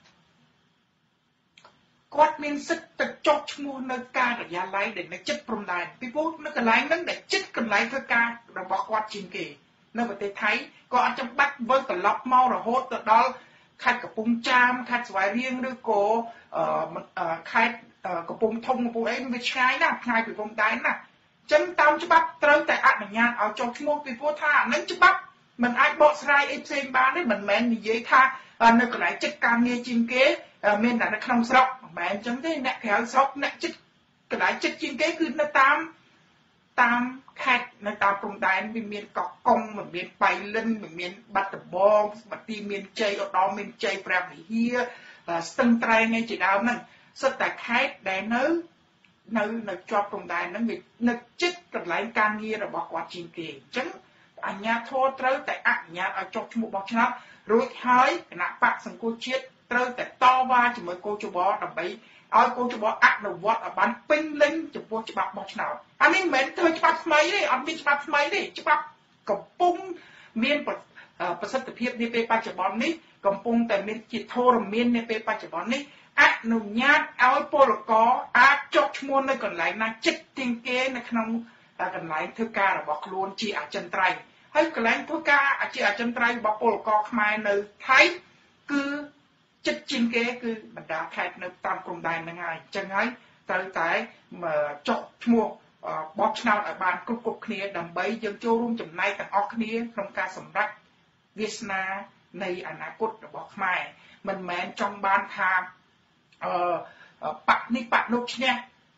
គាត់មានសិទ្ធិទៅចុះឈ្មោះនៅការិយាល័យដែលនៅជិតព្រំដែនពីព្រោះនៅកន្លែងហ្នឹងដែលជិតកន្លែងធ្វើការរបស់គាត់ជាងគេនៅប្រទេសថៃក៏អត់ចាំបាច់វិលត្រឡប់មករហូតទៅដល់ខេត្តកំពង់ចាមខេត្តស្វាយរៀងឬក៏ខេត្តកំពង់ធំកំពង់អីវាឆ្ងាយណាស់ឆ្ងាយពីព្រំដែនណាអញ្ចឹងតាមច្បាប់ត្រូវតែអនុញ្ញាតឲ្យចុះឈ្មោះពីព្រោះថាអានឹងច្បាប់មិនអាចបកស្រាយអីផ្សេងបានទេមិនមែននិយាយថានៅកន្លែងចិត្តការងារជាងគេមានតែនៅក្នុងស្រុកមិនមែនអញ្ចឹងទេអ្នកក្រៅស្រុកអ្នកចិត្តកន្លែងចិត្តជាងគេគឺនៅតាមតាមខេត្តនៅតាមព្រំដែនវាមានកកកុងមិនមានបៃលិនមិនមានបាត់ដំបងបាត់ទីមានជ័យឧត្តមមានជ័យព្រះវិហារស្ទឹងត្រែងឯជាដើមហ្នឹងសិតតែខេត្តដែលនៅនៅនៅជាប់ព្រំដែនហ្នឹងវានៅចិត្តកន្លែងការងាររបស់គាត់ជាងគេអញ្ចឹងអាជ្ញាធរត្រូវតែអនុញ្ញាតឲ្យចុះឈ្មោះបោះឆ្នោតរួចហើយគណៈបកសង្គមជាតិត្រូវតែតវ៉ាជាមួយកោជបដើម្បីឲ្យកោជបអនុវត្តឲ្យបានពេញលេញចំពោះច្បាប់បោះឆ្នោតអានេះមិនមែនធ្វើច្បាប់ថ្មីទេអត់មានច្បាប់ថ្មីទេច្បាប់កំពុងមានប្រសិទ្ធភាពនាពេលបច្ចុប្បន្ននេះកំពុងតែមានជាធរមាននាពេលបច្ចុប្បន្ននេះអនុញ្ញាតឲ្យពលករអាចចុះឈ្មោះនៅកន្លែងណាចិត្តជាងគេនៅក្នុងកន្លែងធ្វើការរបស់ខ្លួនជាអចិន្ត្រៃយ៍ហើយកន្លែងធ្វើការជាអចិន្ត្រៃយ៍របស់ពលករខ្មែរនៅថៃគឺចិត្តជាងគេគឺបណ្ដាខេត្តនៅតាមព្រំដែនហ្នឹងហើយអញ្ចឹងហើយត្រូវតែចុះឈ្មោះបោះឆ្នោតឲ្យបានគ្រប់គ្រប់គ្នាដើម្បីយើងចូលរួមចំណែកទាំងអស់គ្នាក្នុងការសម្រេចវាសនានៃអនាគតរបស់ខ្មែរមិនមែនចង់បានថាអឺបកនេះបកនោះឈ្នះ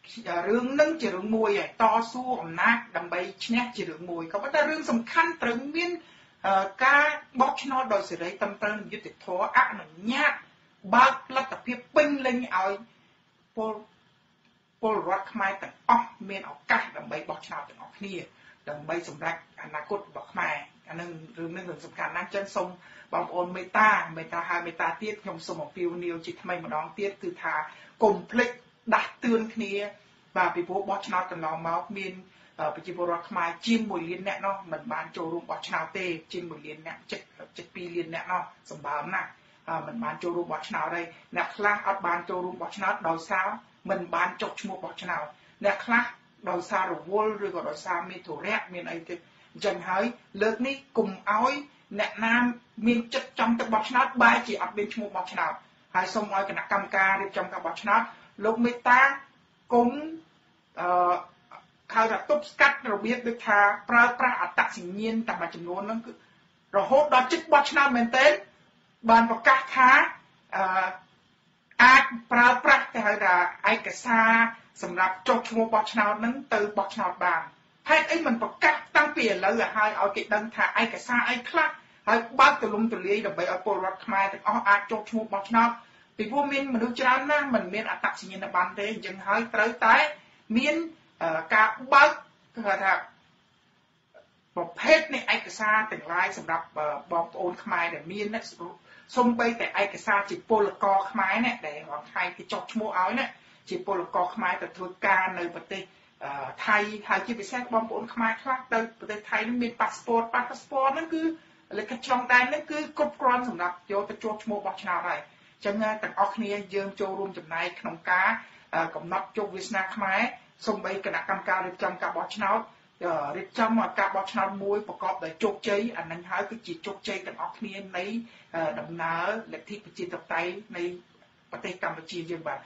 រឿងនឹងជារឿងមួយហើយតស៊ូអំណាចដើម្បីឈ្នះជារឿងមួយក៏ប៉ុន្តែរឿងសំខាន់ត្រូវមានការបោះឆ្នោតដោយសេរីត្រឹមត្រូវនិងយុត្តិធម៌អនុញ្ញាតបើកលទ្ធភាពពេញលេញឲ្យពលពលរដ្ឋខ្មែរទាំងអស់មានឱកាសដើម្បីបោះឆ្នោតទាំងអស់គ្នាដើម្បីសម្រេចអនាគតរបស់ខ្មែរអានឹងរឿងនេះរឿងសំខាន់ណាស់ចឹងសូមបងប្អូនមេត្តាមេត្តាហើយមេត្តាទៀតខ្ញុំសូមអំពាវនាវជាថ្មីម្ដងទៀតគឺថាកុំភ្លេចដាស់តឿនគ្នាបាទពីព្រោះបោះឆ្នោតកន្លងមកមានប្រជាពលរដ្ឋខ្មែរជាងមួយលានអ្នកនោះមិនបានចូលរួមបោះឆ្នោតទេជាងមួយលានអ្នកចិត្តចិត្តពីរលានអ្នកនោះសម្បើមណាស់មិនបានចូលរួមបោះឆ្នោតទេអ្នកខ្លះអត់បានចូលរួមបោះឆ្នោតដោយសារមិនបានចុះឈ្មោះបោះឆ្នោតអ្នកខ្លះដោយសាររវល់ឬក៏ដោយសារមានធុរៈមានអីទេអញ្ចឹងហើយលើកនេះកុំឲ្យអ្នកណាមានចិត្តចង់ទៅបោះឆ្នោតបែរជាអត់មានឈ្មោះបោះឆ្នោតហើយសូមឲ្យគណៈកម្មការរៀបចំការបោះឆ្នោតលោកមេត្តាគុំអឺខៅថាទប់ស្កាត់របៀបដូចថាប្រើប្រាស់អត្តសញ្ញាណតែមួយចំនួនហ្នឹងគឺរហូតដល់ជិតបោះឆ្នោតមែនទែនបានប្រកាសថាអឺអាចប្រើប្រាស់គេហៅថាឯកសារសម្រាប់ចុះឈ្មោះបោះឆ្នោតហ្នឹងទៅបោះឆ្នោតបានហេតុអីមិនប្រកាសតាំងពីឥឡូវឲ្យឲ្យគេដឹងថាឯកសារអីខ្លះហើយបើកទូលំទូលាយដើម្បីឲ្យពលរដ្ឋខ្មែរទាំងអស់អាចចុះឈ្មោះបោះឆ្នោតពីព្រោះមានមនុស្សច្រើនណាស់មិនមានអត្តសញ្ញាណប័ណ្ណទេអញ្ចឹងហើយត្រូវតែមានការបើកគេហៅថាប្រភេទនៃឯកសារទាំងឡាយសម្រាប់បងប្អូនខ្មែរដែលមានសូម្បីតែឯកសារជាពលករខ្មែរនេះដែលរងថ្ងៃគេចុះឈ្មោះឲ្យនេះជាពលករខ្មែរទៅធ្វើការនៅប្រទេសថៃហើយជាពិសេសបងប្អូនខ្មែរខ្លះទៅប្រទេសថៃនឹងមានប៉ាសពតប៉ាសពតហ្នឹងគឺលិខិតឆ្លងដែនហ្នឹងគឺគ្រប់គ្រាន់សម្រាប់យកទៅចុះឈ្មោះបោះឆ្នោតហើយអញ្ចឹងទាំងអស់គ្នាយើងចូលរួមចំណែកក្នុងការកំណត់ជោគវាសនាខ្មែរសូម្បីគណៈកម្មការរៀបចំការបោះឆ្នោតរៀបចំការបោះឆ្នោតមួយប្រកបដោយជោគជ័យអានឹងហើយគឺជាជោគជ័យទាំងអស់គ្នានៃដំណើរលទ្ធិប្រជាធិបតេយ្យនៃប្រទេសកម្ពុជាយើងបាទ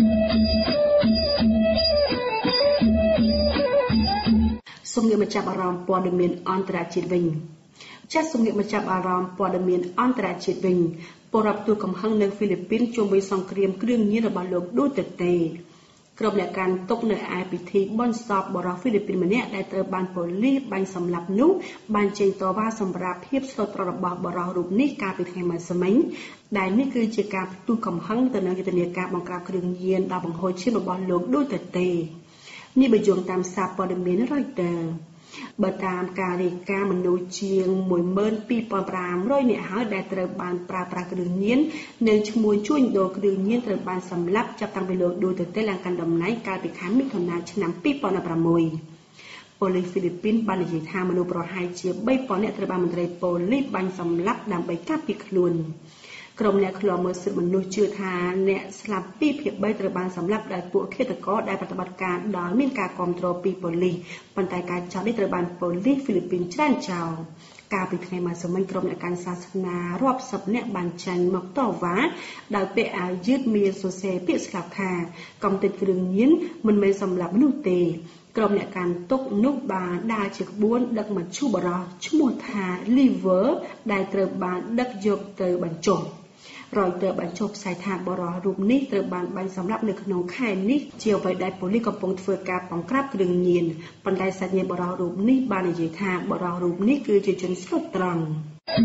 សូមងាកមកចាប់អារម្មណ៍ព័ត៌មានអន្តរជាតិវិញចាសសូមងាកមកចាប់អារម្មណ៍ព័ត៌មានអន្តរជាតិវិញពលរដ្ឋទូកំហឹងនៅហ្វីលីពីនជុំវិញសង្គ្រាមគ្រឿងញៀនរបស់លោកឌូតេតេក្រុមអ្នកកាន់ទុកនៅឯពិធីបុណ្យសពបរិសុទ្ធហ្វីលីពីនម្នាក់ដែលត្រូវបានប៉ូលីសបាញ់សម្លាប់នោះបានចេញតវ៉ាសម្រាប់ភាពស្លូតត្ររបស់បរិសុទ្ធរូបនេះកាលពីថ្ងៃម្សិលមិញដែលនេះគឺជាការផ្ទុះកំហឹងទៅនឹងយុទ្ធនាការបង្ក្រាបគ្រឿងញៀនដល់បង្ហូរឈាមរបស់លោកឌូតេតេនេះបើយោងតាមសារព័ត៌មាន Reuters បើតាមការរាយការណ៍មនុស្សជាង មួយម៉ឺនពីរពាន់ប្រាំរយ នាក់ហើយដែលត្រូវបានប្រើប្រាស់គ្រឿងញៀននិងឈ្មោះជួញដូរគ្រឿងញៀនត្រូវបានសម្លាប់ចាប់តាំងពីលោកឌូតេតេឡើងកាន់តំណែងកាលពីខែមិថុនាឆ្នាំពីរពាន់ប្រាំមួយប៉ូលីសហ្វីលីពីនបាននិយាយថាមនុស្សប្រហែលជា បីពាន់ នាក់ត្រូវបានមន្ត្រីប៉ូលីសបាញ់សម្លាប់ដើម្បីការពារខ្លួនក្រុមអ្នកឃ្លាំមើលសិទ្ធិមនុស្សជឿថាអ្នកស្លាប់ពីរភាគបីត្រូវបានសម្លាប់ដោយពួកឃាតករដែលប្រតិបត្តិការដោយមានការគ្រប់គ្រងពីប៉ូលីសប៉ុន្តែការចោទនេះត្រូវបានប៉ូលីសហ្វីលីពីនច្រានចោលកាលពីថ្ងៃម្សិលមិញក្រុមអ្នកកាន់សាសនារាប់សិបនាក់បានចាញ់មកតវ៉ាដោយពាក់អាវយឺតមានសរសេរពាក្យស្លោកថាកំទេចគ្រឿងញៀនមិនមែនសម្លាប់មនុស្សទេក្រុមអ្នកកាន់ទុកនោះបានដើរជាក្បួនដឹកមធ្យោបាយបរោះឈ្មោះថា Liver ដែលត្រូវបានដឹកយកទៅបញ្ចុះរយទៅបញ្ចុះផ្សាយថាបរិសុទ្ធរូបនេះត្រូវបានបាញ់សម្លាប់នៅក្នុងខែនេះជាអ្វីដែលប៉ូលីសកំពុងធ្វើការបង្ក្រាបគ្រឿងញៀនប៉ុន្តែសាច់ញាតិបរិសុទ្ធរូបនេះបាននិយាយថាបរិសុទ្ធរូបនេះគឺជាជនស្លូតត្រង់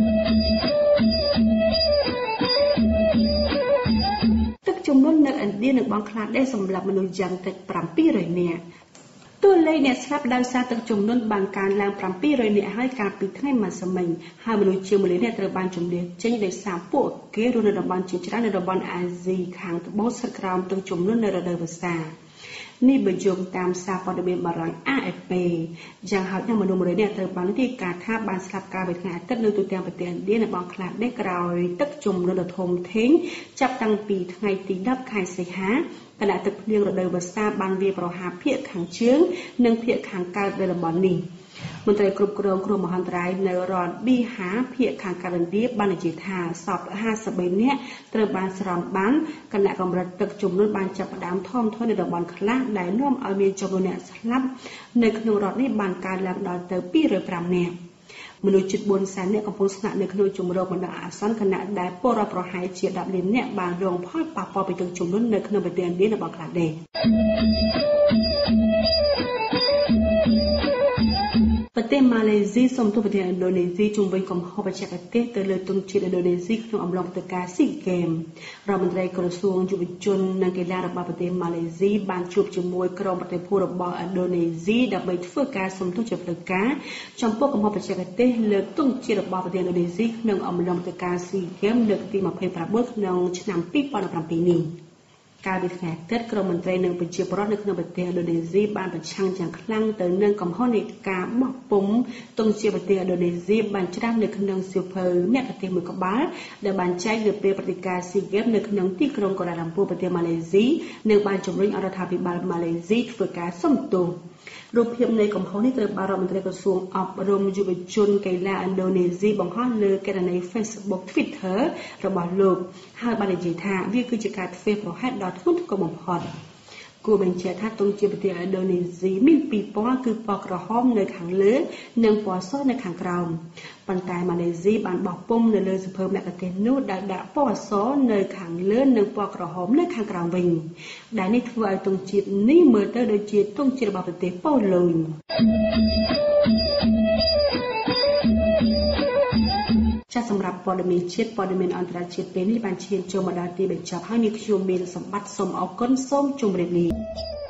ទឹកជំនន់នៅឥណ្ឌានិងបង់ក្លាដេសសម្លាប់មនុស្សយ៉ាងតិចប្រាំពីររយនាក់តួលេខអ្នកស្លាប់ដោយសារទឹកជំនន់បានកើនឡើងប្រាំពីររយនាក់ហើយកាលពីថ្ងៃម្សិលមិញហើយមនុស្សជាងមួយលាននាក់ត្រូវបានជម្លៀសចេញដោយសារពួកគេរស់នៅតំបន់ជាច្រើននៅតំបន់អាស៊ីខាងត្បូងស្ថិតក្រោមទឹកជំនន់នៅរដូវវស្សានេះបើយោងតាមសារព័ត៌មានបារាំង A F P យ៉ាងហោចណាស់មនុស្សមួយរយនាក់ត្រូវបានរាយការណ៍ថាបានស្លាប់កាលពីថ្ងៃអាទិត្យនៅទូទាំងប្រទេសឥណ្ឌានៅបង់ក្លាដេសក្រោយទឹកជំនន់ដ៏ធំធេងចាប់តាំងពីថ្ងៃទីដប់ខែសីហាគណៈទឹកភ្លៀងរដូវវស្សាបានវាយប្រហារភាគខាងជើងនិងភាគខាងកើតនៃតំបន់នេះមន្ត្រីគ្រប់គ្រងគ្រោះមហន្តរាយនៅរដ្ឋប៊ីហាភាគខាងកើតឥណ្ឌាបាននិយាយថាសពห้าสิบបីនាក់ត្រូវបានស្រង់បានគណៈកម្រិតទឹកជំនន់បានចាប់ផ្ដើមថមថយនៅតំបន់ខ្លះដែលនាំឲ្យមានចំនួនអ្នកស្លាប់នៅក្នុងរដ្ឋនេះបានកើនឡើងដល់ទៅពីររយប្រាំនាក់មនុស្សជិតបួនសែននាក់កំពុងស្នាក់នៅក្នុងជំរកបណ្ដោះអាសន្នខណៈដែលពលរដ្ឋប្រហែលជាដប់លាននាក់បានរងផលប៉ះពាល់ពីទឹកជំនន់នៅក្នុងប្រទេសឥណ្ឌានិងបង់ក្លាដេសទេសម៉ាឡេស៊ីសូមទូតប្រទេសឥណ្ឌូនេស៊ីជំវិញកំហុសបច្ចេកទេសទៅលើទង់ជាតិឥណ្ឌូនេស៊ីក្នុងអំឡុងព្រឹត្តិការណ៍ SEA Games រដ្ឋមន្ត្រីក្រសួងយុវជននិងកីឡារបស់ប្រទេសម៉ាឡេស៊ីបានជួបជាមួយក្រុមប្រតិភូរបស់ឥណ្ឌូនេស៊ីដើម្បីធ្វើការសុំទោសជាផ្លូវការចំពោះកំហុសបច្ចេកទេសលើទង់ជាតិរបស់ប្រទេសឥណ្ឌូនេស៊ីក្នុងអំឡុងព្រឹត្តិការណ៍ SEA Games លើកទីยี่สิบเก้าក្នុងឆ្នាំยี่สิบสิบเจ็ดនេះកាលពីថ្ងៃអាទិត្យក្រមមន្ត្រីនិងប្រជាពលរដ្ឋនៅក្នុងប្រទេសឥណ្ឌូនេស៊ីបានប្រឆាំងយ៉ាងខ្លាំងទៅនឹងកំហុសនៃការបោះពុម្ពទង់ជាតិប្រទេសឥណ្ឌូនេស៊ីបានច្រាននៅក្នុងសៀវភៅមគ្គុទ្ទេសក៍មួយក្បាលដែលបានចែកនៅពេលព្រឹត្តិការណ៍ SEA Games នៅក្នុងទីក្រុងកូឡាឡាំពូប្រទេសម៉ាឡេស៊ីនិងបានជំរុញរដ្ឋាភិបាលម៉ាឡេស៊ីធ្វើការសុំទោសរូបភាពនៃកំហុសនេះត្រូវបានរដ្ឋមន្ត្រីក្រសួងអប់រំយុវជនកីឡាឥណ្ឌូនេស៊ីបង្ហោះលើគណនី Facebook Twitter របស់លោកហើយបាននិយាយថាវាគឺជាការធ្វេសប្រហែសដ៏ធ្ងន់ធ្ងរបំផុតគួរបញ្ជាក់ថាទង់ជាតិប្រទេសឥណ្ឌូនេស៊ីមានពីរពណ៌គឺពណ៌ក្រហមនៅខាងលើនិងពណ៌សនៅខាងក្រោមប៉ុន្តែម៉ាឡេស៊ីបានបោះពុម្ពនៅលើសៀវភៅមគ្គុទ្ទេសក៍នោះដែលដាក់ពណ៌សនៅខាងលើនិងពណ៌ក្រហមនៅខាងក្រោមវិញដែលនេះធ្វើឲ្យទង់ជាតិនេះមើលទៅដូចជាទង់ជាតិរបស់ប្រទេសប៉ូឡូញចាសសម្រាប់ព័ត៌មានជាតិព័ត៌មានអន្តរជាតិពេលនេះបានឈានចូលមកដល់ទីបញ្ចប់ហើយនេះខ្ញុំមានសម្បត្តិសូមអរគុណសូមជម្រាបលា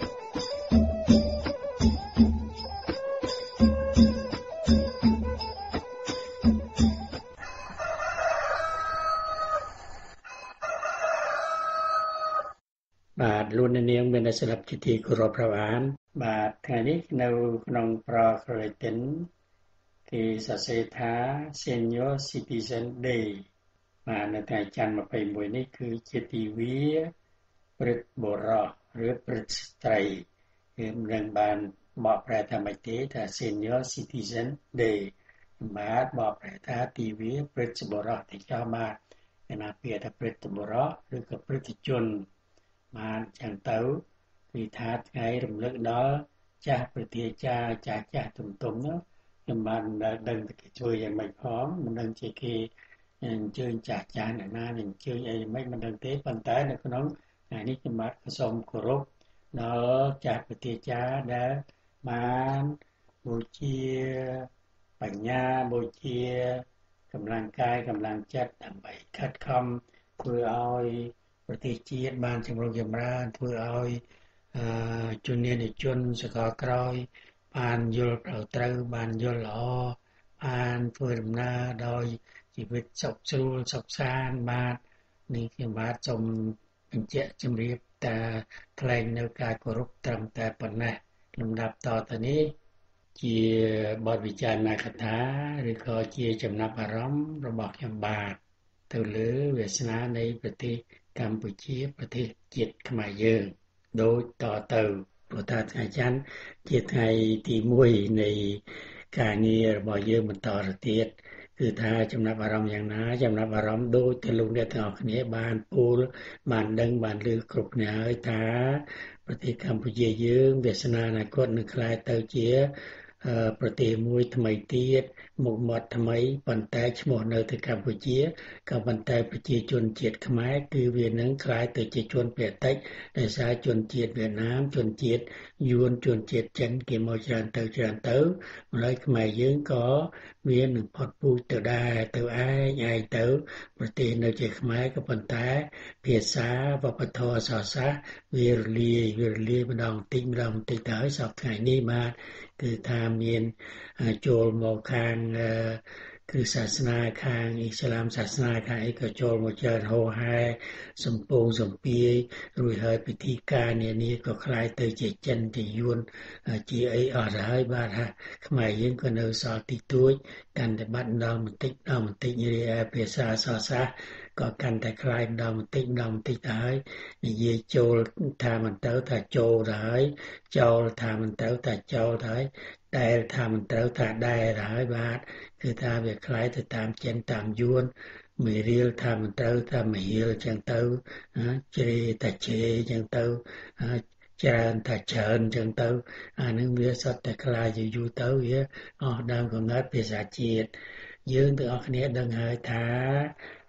បាទលោកនាងមានស្ដាប់ជាទីគោរពរាប់អានបាទថ្ងៃនេះនៅក្នុងប្រក្រតិនគេសរសេរថា Senior Citizen Day បាទនៅថ្ងៃច័ន្ទยี่สิบเอ็ดនេះគឺជាទិវាព្រឹទ្ធបុរសឬព្រឹទ្ធស្ត្រីគឺនឹងបានបកប្រែថាម៉េចទេថា Senior Citizen Day បាទបកប្រែថាទិវាព្រឹទ្ធបុរសទីចោះបាទគេណាពាក្យថាព្រឹទ្ធបុរសឬក៏ព្រឹទ្ធជនបានចឹងទៅគឺថាថ្ងៃរំលឹកដល់ចាស់ប្រតិចាចាស់ចាស់ទុំទុំនោះខ្ញុំបានដឹងថាគេជួយយ៉ាងម៉េចផងមិនដឹងជាគេអញ្ជើញចាស់ចាស់អ្នកណាអញ្ជើញអីមិនមិនដឹងទេប៉ុន្តែនៅក្នុងថ្ងៃនេះខ្ញុំបាទសូមគោរពដល់ចាស់ប្រតិចាដែលបានបូជាបញ្ញាបូជាកម្លាំងកាយកម្លាំងចិត្តដើម្បីខិតខំធ្វើឲ្យប្រទេសជាតិបានចម្រុងចម្រើនធ្វើឲ្យអឺជននានិជនសកលក្រោយបានយល់ផ្លូវត្រូវបានយល់ល្អបានធ្វើដំណើរដោយជីវិតសុខស្រួលសុខសាន្តបាទនេះខ្ញុំបាទសូមបញ្ជាក់ជម្រាបតាថ្លែងនៅការគោរពត្រឹមតែប៉ុណ្ណេះលំដាប់តទៅនេះជាបទវិចារណកថាឬក៏ជាចំណាប់អារម្មណ៍របស់ខ្ញុំបាទទៅលើវាសនានៃប្រទេសកម្ពុជាប្រទេសជាតិខ្មែរយើងដូចតទៅព្រោះថាថ្ងៃច័ន្ទជាថ្ងៃទីមួយនៃការងាររបស់យើងបន្តទៅទៀតគឺថាចំណាប់អារម្មណ៍យ៉ាងណាចំណាប់អារម្មណ៍ដូចទៅលោកអ្នកទាំងអស់គ្នាបានពោលបានដឹងបានឮគ្រប់គ្នាហើយថាប្រទេសកម្ពុជាយើងវាសនាអនាគតនឹងក្លាយទៅជាប្រទេសមួយថ្មីទៀតមុខមាត់ថ្មីប៉ុន្តែឈ្មោះនៅទៅកម្ពុជាក៏ប៉ុន្តែប្រជាជនជាតិខ្មែរគឺវានឹងក្លាយទៅជាជនភាគតិចដោយសារជនជាតិវៀតណាមជនជាតិយួនជនជាតិចិនគេមកច្រើនទៅច្រើនទៅម្ល៉េះខ្មែរយើងក៏វានឹងផុតពូជទៅដែរទៅឯងឯងទៅប្រទេសនៅជាខ្មែរក៏ប៉ុន្តែភាសាវប្បធម៌សាសនាវារលាយវារលាយម្ដងបន្តិចម្ដងបន្តិចទៅហើយសពថ្ងៃនេះបាទគឺថាមានចូលមកខាងគឺសាសនាខាងអ៊ីស្លាមសាសនាខាងអីក៏ចូលមកច្រើនហោហែសំពងសំពាយរួចហើយពិធីការនានាក៏คล้ายទៅជាចិនជាយួនជាអីអស់ហើយបាទហាខ្មែរយើងក៏នៅសល់ទីទួចកាន់តែបាត់ដល់បន្តិចដល់បន្តិចរីឯភាសាសាសនាក៏កាន់តែคล้ายដល់បន្តិចដល់បន្តិចទៅហើយនិយាយចូលថាមិនទៅថាចូលទៅហើយចូលថាមិនទៅថាចូលទៅហើយដែលថាមិនត្រូវថាដែរហើយបាទគឺថាវាคล้ายទៅតាមចិនតាមយួនមេរៀលថាមិនត្រូវថាមេរៀលចឹងទៅជ្រេតែជ្រេចឹងទៅច្រើនថាច្រើនចឹងទៅអានឹងវាសតតែคล้ายយូរទៅវាអស់ដើមកំណត់ភាសាជាតិយើងទាំងអស់គ្នាដឹងហើយថា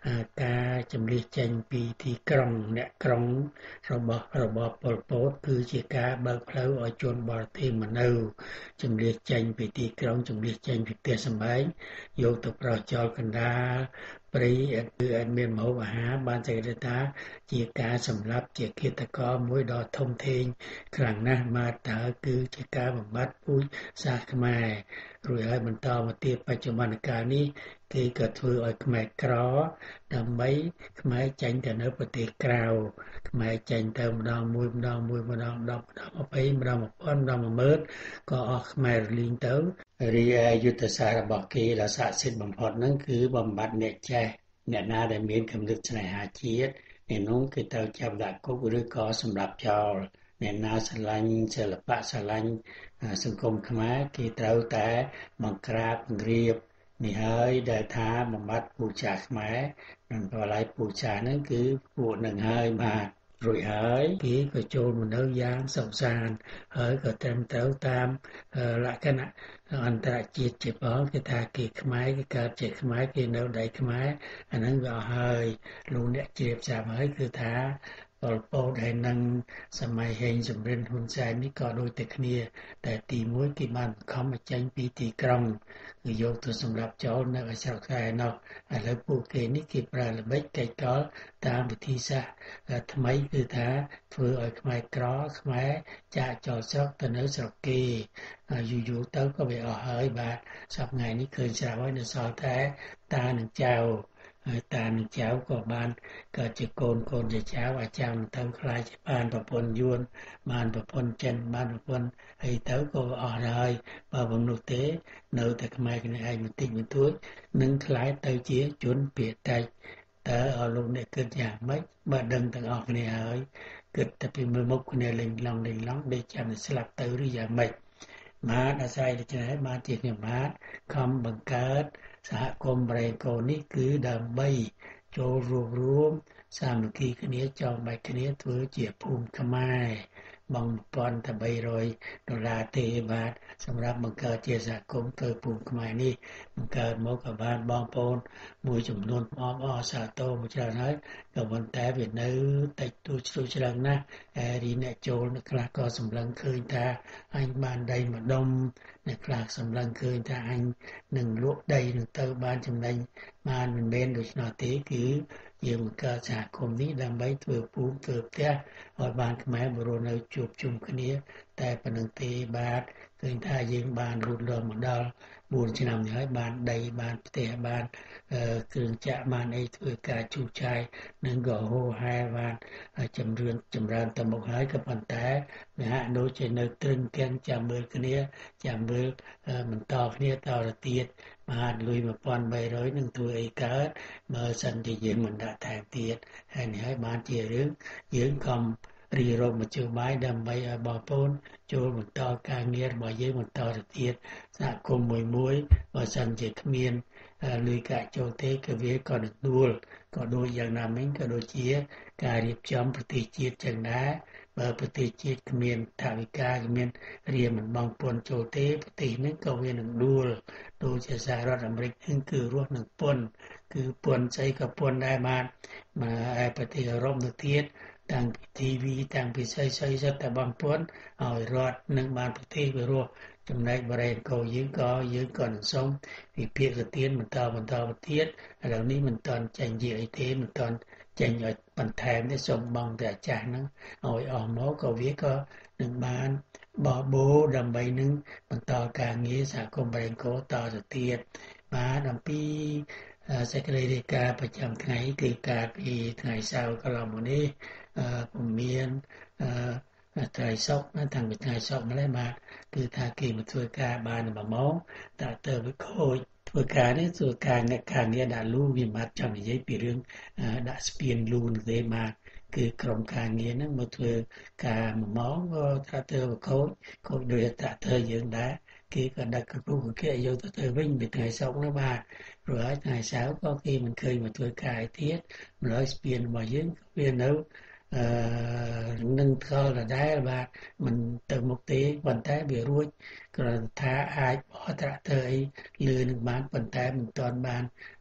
ការចម្លៀសចេញពីទីក្រុងអ្នកក្រុងរបស់របបប៉ុលពតគឺជាការបើកផ្លូវឲ្យជនបរទេសមកនៅចម្លៀសចេញពីទីក្រុងចម្លៀសចេញពីផ្ទះសម្បែងយកទៅប្រោសចោលកណ្ដាលព្រៃអត់គឺអត់មានម្ហូបអាហារបានតែគេថាជាការសម្លាប់ជាឃាតករមួយដ៏ធំធេងខ្លាំងណាស់មកតើគឺជាការបំបត្តិពូជសាសន៍ខ្មែររួចហើយបន្តមកទៀតបច្ចុប្បន្នកាលនេះគេក៏ធ្វើឲ្យខ្មែរក្រដើម្បីខ្មែរចាញ់ទៅនៅប្រទេសក្រៅខ្មែរចាញ់ទៅម្ដងមួយម្ដងមួយម្ដងម្ដងម្ដងម្ដងម្ដងម្ដងម្ដងក៏អស់ខ្មែររលីងទៅរីឯយុទ្ធសាស្ត្ររបស់គេដែលស័ក្តិសិទ្ធិបំផុតហ្នឹងគឺបំបត្តិអ្នកចេះអ្នកណាដែលមានគំនិតស្នេហាជាតិអ្នកនោះគេត្រូវចាប់ដាក់គុកឬក៏សម្លាប់ចោលអ្នកណាស្រឡាញ់សិល្បៈស្រឡាញ់សង្គមខ្មែរគេត្រូវតែបង្ក្រាបបង្រៀបនេះហើយដែលថាបំបត្តិពូជសាសន៍ខ្មែរនិងបល័យពូជសាសន៍ហ្នឹងគឺពួកនឹងហើយបាទរួចហើយគេក៏ចូលមកនៅយ៉ាងសុខសាន្តហើយក៏ត្រឹមត្រូវតាមលក្ខណៈអន្តរជាតិជាផងគេថាគេខ្មែរគេកើតជាខ្មែរគេនៅដីខ្មែរអាហ្នឹងវាអស់ហើយលោកអ្នកជ្រាបចាំហើយគឺថាប៉ុលពតហើយនឹងសម័យហេងសំរិនហ៊ុនសែននេះក៏ដូចតែគ្នាតែទីមួយគេបានបង្ខំឲ្យចេញពីទីក្រុងគឺយកទៅសម្រាប់ចោលនៅឯស្រុកខែនោះឥឡូវពួកគេនេះគេប្រើល្បិចកេតកលតាមវិធីសាស្ត្រថ្មីគឺថាធ្វើឲ្យខ្មែរក្រខ្មែរចាក់ចោលស្រុកទៅនៅស្រុកគេយូរយូរទៅក៏វាអស់ហើយបាទសប្តាហ៍ថ្ងៃនេះឃើញស្រាប់ហើយនៅសល់តែតានឹងចៅហើយតានឹងចៅក៏បានក៏ជាកូនកូនជាចៅអាចារ្យទៅខ្លាចបានប្រពន្ធយួនបានប្រពន្ធចិនបានប្រពន្ធហើយទៅក៏អស់ហើយបើបំនោះទេនៅតែខ្មែរគ្នាឯងបន្តិចបន្តួចនឹងខ្លាចទៅជាជនពាក្យតិចតើអរលោកអ្នកគិតយ៉ាងម៉េចបើដឹងទាំងអស់គ្នាហើយគិតតែពីមើលមុខគ្នាលេងឡងលេងឡងដេកចាំស្លាប់ទៅឬយ៉ាងម៉េចបាទអាស្រ័យដូច្នេះបានជាខ្ញុំបាទខំបង្កើតសហគមន៍ប្រេងកូននេះគឺដើម្បីចូលរួមរួមសាមគ្គីគ្នាចងបែកគ្នាធ្វើជាភូមិខ្មែរបង one thousand three hundred ដុល្លារទេបាទសម្រាប់បង្កើតជាសហគមន៍ធ្វើភូមិខ្មែរនេះបង្កើតមកក៏បានបងប្អូនមួយចំនួនអបអរសាទរមកច្រើនហើយក៏ប៉ុន្តែវានៅតិចតួចជ្រុលជ្រៅណាស់ហើយរីអ្នកចូលអ្នកខ្លះក៏សម្លឹងឃើញថាអញបានដីម្ដុំអ្នកខ្លះសម្លឹងឃើញថាអញនឹងលក់ដីនឹងទៅបានចំណេញបានមិនមែនដូច្នោះទេគឺយើងបង្កើតសហគមន៍នេះដើម្បីធ្វើភូមិធ្វើផ្ទះឲ្យបានខ្មែរមករស់នៅជួបជុំគ្នាតែប៉ុណ្្នឹងទេបាទឃើញថាយើងបានរត់លើមកដល់fourឆ្នាំនេះហើយបានដីបានផ្ទះបានគ្រឿងចាក់បានអីធ្វើការជួសជែកនឹងក៏ហូរហែបានចម្រឿនចម្រើនទៅមុខហើយក៏ប៉ុន្តែវាហាក់ដូចជានៅត្រឹងទាំងចាំមើលគ្នាចាំមើលបន្តគ្នាតទៅទៀតបាទលុយone thousand three hundredនឹងធ្វើអីកើតបើសិនជាយើងមិនដាក់ថែមទៀតហើយនេះហើយបានជារឿងយើងខំរីរោគមជ្ឈបាយដើម្បីឲ្យបងប្អូនចូលបន្តការងាររបស់យើងបន្តទៅទៀតសហគមន៍មួយមួយបើសិនជាគ្មានលុយកាក់ចូលទេក៏វាក៏នឹងដួលក៏ដូចយ៉ាងណាមិញក៏ដូចជាការរៀបចំប្រទេសជាតិចឹងដែរបើប្រទេសជាតិគ្មានថវិកាគ្មានរៀបមិនបងពន្ធចូលទេប្រទេសនេះក៏វានឹងដួលដូចជាសហរដ្ឋអាមេរិកហ្នឹងគឺរស់នឹងពន្ធគឺពន្ធស្អីក៏ពន្ធដែរបាទមកឯប្រទេសអឺរ៉ុបទៅទៀតតាំងពី ទី វី តាំងពីស្អីស្អីសិតតែបងពន្ធឲ្យរដ្ឋនឹងបានប្រទេសវារស់ចំណែកបរិយាកោយើងក៏យើងក៏នឹងសូមវិភាគទៅទៀតបន្តបន្តទៅទៀតឥឡូវនេះមិនតាន់ចាញ់និយាយអីទេមិនតាន់ចេញឲ្យបន្ថែមទេសូមបងតែអាចារ្យហ្នឹងឲ្យអស់មកក៏វាក៏នឹងបានបបោដើម្បីនឹងបន្តការងារសហគមន៍បរិយាកោតទៅទៀតបាទអំពីសេចក្តីរាយការណ៍ប្រចាំថ្ងៃគឺការពីថ្ងៃសៅរ៍កន្លងមកនេះអឺពុំមានអឺថ្ងៃសុក្រណាតាំងពីថ្ងៃសុក្រម្លេះបាទគឺថាគេមកធ្វើការបាន1ម៉ោងតើទៅវាខូចធ្វើការនេះធ្វើការអ្នកការងារដាក់លូវាមិនចង់និយាយពីរឿងដាក់ស្ពានលូនោះទេបាទគឺក្រុមការងារហ្នឹងមកធ្វើការ1ម៉ោងក៏ថាទៅវាខូចខូចដោយតែទៅយើងដែរគេក៏ដឹកគ្រូគេយកទៅទៅវិញពីថ្ងៃសុក្រនោះបាទព្រោះថ្ងៃសៅរ៍ក៏គេមិនឃើញមកធ្វើការឯទៀតម្ល៉េះស្ពានរបស់យើងវានៅអឺនឹងខលដដែលបាទមិនទៅមុខទេប៉ុន្តែវារួចគ្រាន់ថាអាចបោះត្រាក់ទ័រអីលឿននឹងបានប៉ុន្តែមិនទាន់បាន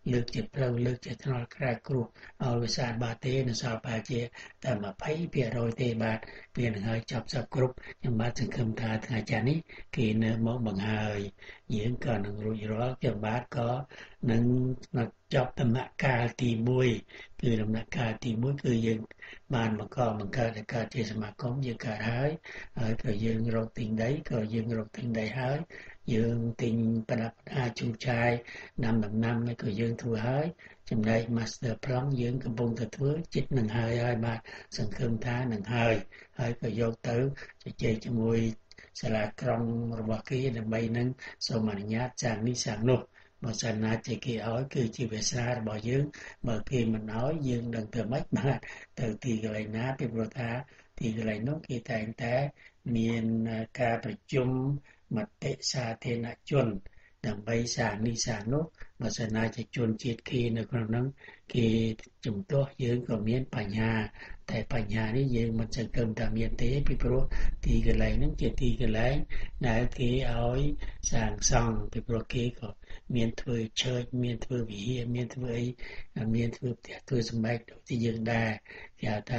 លើកជាផ្លូវលើកជាថ្នល់ក្រៅគ្រោះឲ្យវាស្អាតបាតទេនៅសល់ប្រហែលជាតែยี่สิบភាគរយទេបាទវានឹងហើយចប់សពគ្រប់ខ្ញុំបាទសង្ឃឹមថាថ្ងៃច័ន្ទនេះគេនៅមកបង្ហើយយើងក៏នឹងរួចរាល់ខ្ញុំបាទក៏នឹងចប់ដំណាក់កាលទីមួយគឺដំណាក់កាលទីមួយគឺយើងបានបង្កបង្កើតឲ្យកើតជាសមាគមយើងកើតហើយហើយក៏យើងរកទិញដីក៏យើងរកទិញដីហើយយើងទិញប្រដាប់អាចជួចាយដាំដំណាំក៏យើងធ្វើហើយចំណែក Master Plan យើងកំពុងតែធ្វើចិត្តនឹងហើយហើយបាទសង្ឃឹមថានឹងហើយហើយក៏យកទៅជជែកជាមួយសាលាក្រុងរបស់គេដើម្បីនឹងសូមអនុញ្ញាតសាងនេះសាងនោះបើសិនណាជាគេឲ្យគឺជាវាសនារបស់យើងបើគេមិនឲ្យយើងនឹងធ្វើម៉េចបាទទៅទីកន្លែងណាពីព្រោះថាទីកន្លែងនោះគេតែងតែមានការប្រជុំមតិសាធារណជនដើម្បីសាងនេះសាងនោះបើសិនណាជាជនជាតិគេនៅក្នុងនោះគេជំទាស់យើងក៏មានបញ្ហាតែបញ្ហានេះយើងមិនសង្ឃឹមថាមានទេពីព្រោះទីកន្លែងហ្នឹងជាទីកន្លែងដែលគេឲ្យសាងសង់ពីព្រោះគេក៏មានធ្វើ church មានធ្វើវិហារមានធ្វើអីមានធ្វើផ្ទះធ្វើសម្បែងដូចที่យើងដែរគេហៅថា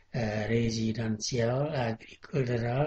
residential agricultural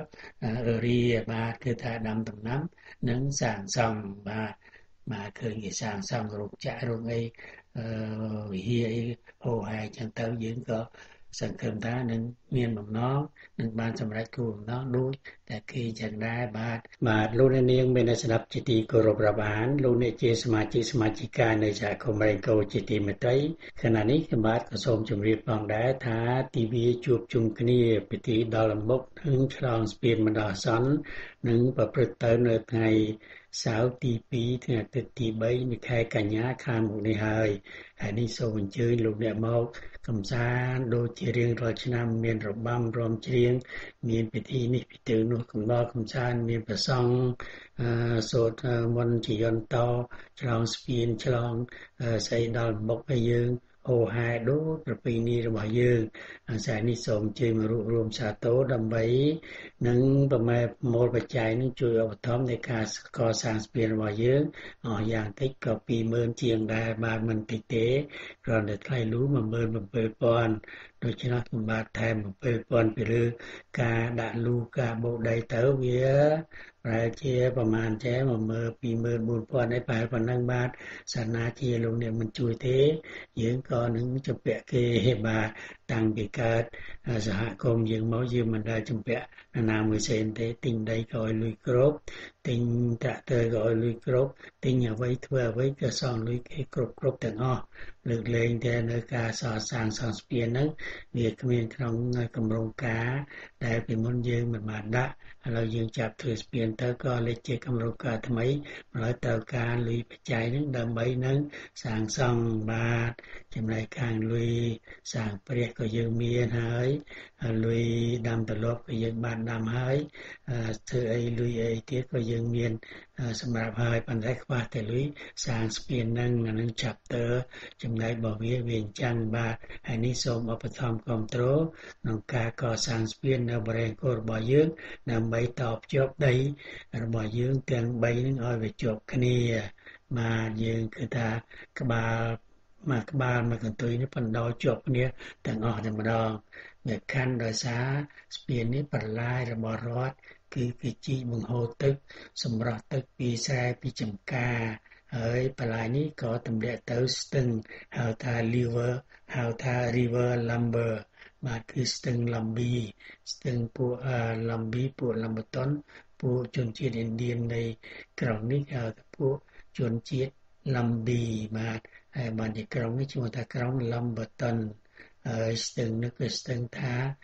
area បាទគឺថាដាំដំណាំនិងសាងសង់បាទមកឃើញគេសាងសង់រោងចក្ររោងអីវិហារអីហូរហែចឹងទៅយើងក៏សង្ឃឹមថានឹងមានបំណងនឹងបានសម្រេចគោលបំណងដូចតែគេចឹងដែរបាទបាទលោកអ្នកនាងមានស្ដាប់ជាទីគោរពរាប់អានលោកអ្នកជាសមាជិកសមាជិកានៃសហគមន៍រ៉េងកូជាទីមេត្រីខណៈនេះខ្ញុំបាទក៏សូមជម្រាបផងដែរថាទិវាជួបជុំគ្នាពិធីដល់លំមុខនិងឆ្លងស្ពានបណ្ដោះអាសន្ននឹងប្រព្រឹត្តទៅនៅថ្ងៃសៅរ៍ទីពីរថ្ងៃអាទិត្យទីបីនៃខែកញ្ញាខាងមុខនេះហើយហើយនេះសូមអញ្ជើញលោកអ្នកមកកំសាន្តដូចជារៀងរាល់ឆ្នាំមានរបាំរាំច្រៀងមានពិធីនេះពិធីនោះកំដរកំសាន្តមានប្រសង់អឺសូត្រមន្តជាយន្តតឆ្លងស្ពានឆ្លងស្អីដល់មុខឲ្យយើងអូហែដូចប្រពៃណីរបស់យើងអាសានេះសូមអញ្ជើញមករួបរวมសាទរដើម្បីនឹងប្រមែមូលបច្ច័យនឹងជួយឧបត្ថម្ភនៃការកសាងស្ពានរបស់យើងអស់យ៉ាងតិចក៏ពីរម៉ឺនជាងដែរបាទមិនតិចទេគ្រាន់តែថ្លៃលូ một mươi bảy nghìn ដូច្នេះខ្ញុំបាទថែម bảy nghìn ពីលើការដាក់លូការបូកដីទៅវាប្រហែលជាប្រមាណចេះ một mươi, ពីរម៉ឺនបួនពាន់ ឯប្រហែលប៉ុណ្ណឹងបាទសាសនាជាលោកអ្នកមិនជួយទេយើងក៏នឹងជំពាក់គេបាទតាំងពីកើតសហគមន៍យើងមកយើងមិនដែលជំពាក់ណាមួយផ្សេងទេទិញដីក៏ឲ្យលុយគ្រប់ទិញត្រាក់ទ័រក៏ឲ្យលុយគ្រប់ទិញអ្វីធ្វើអ្វីក៏សងលុយគេគ្រប់គ្រប់ទាំងអស់លើកលែងតែនៅការសាងសង់សង់ស្ពានហ្នឹងវាគ្មានក្នុងគម្រោងការដែលពីមុនយើងមិនបានដាក់ឥឡូវយើងចាប់ធ្វើស្ពានទៅក៏លេចជាគម្រោងការថ្មីហើយត្រូវការលុយបច្ច័យហ្នឹងដើម្បីនឹងសាងសង់បាទចំណែកខាងលុយសាងព្រះក៏យើងមានហើយលុយដាំត្រឡប់ក៏យើងបានដាំហើយធ្វើអីលុយអីទៀតក៏យើងមានសម្រាប់ហើយប៉ុន្តែខ្វះតែលុយសាងស្ពានហ្នឹងអានឹងចាប់តើចំណែករបស់វាវាអញ្ចឹងបាទហើយនេះសូមឧបត្ថម្ភគ្រប់គ្រងក្នុងការកសាងស្ពាននៅបរិយាកាសរបស់យើងដើម្បីតបជាប់ដីរបស់យើងទាំងបីនឹងឲ្យវាជាប់គ្នាបាទយើងគឺថាក្បាលមកក្បាលមកកន្ទុយនេះបណ្ដោជាប់គ្នាទាំងអស់តែម្ដងដែលខាន់ដោយសារស្ពាននេះបន្លាយរបស់រដ្ឋគឺគេជីកបង្ហូរទឹកសម្រាប់ទឹកពីស្រែពីចំការហើយបន្លាយនេះក៏ទម្លាក់ទៅស្ទឹងហៅថា river ហៅថា river lumber បាទគឺស្ទឹងឡំប៊ីស្ទឹងពួកឡំប៊ីពួកឡំបតុនពួកជនជាតិឥណ្ឌានៃក្រុងនេះហៅថាពួកជនជាតិឡំប៊ីបាទហើយបានជាក្រុងនេះឈ្មោះថាក្រុងឡំបតុនហើយស្ទឹងនេះគឺស្ទឹងថា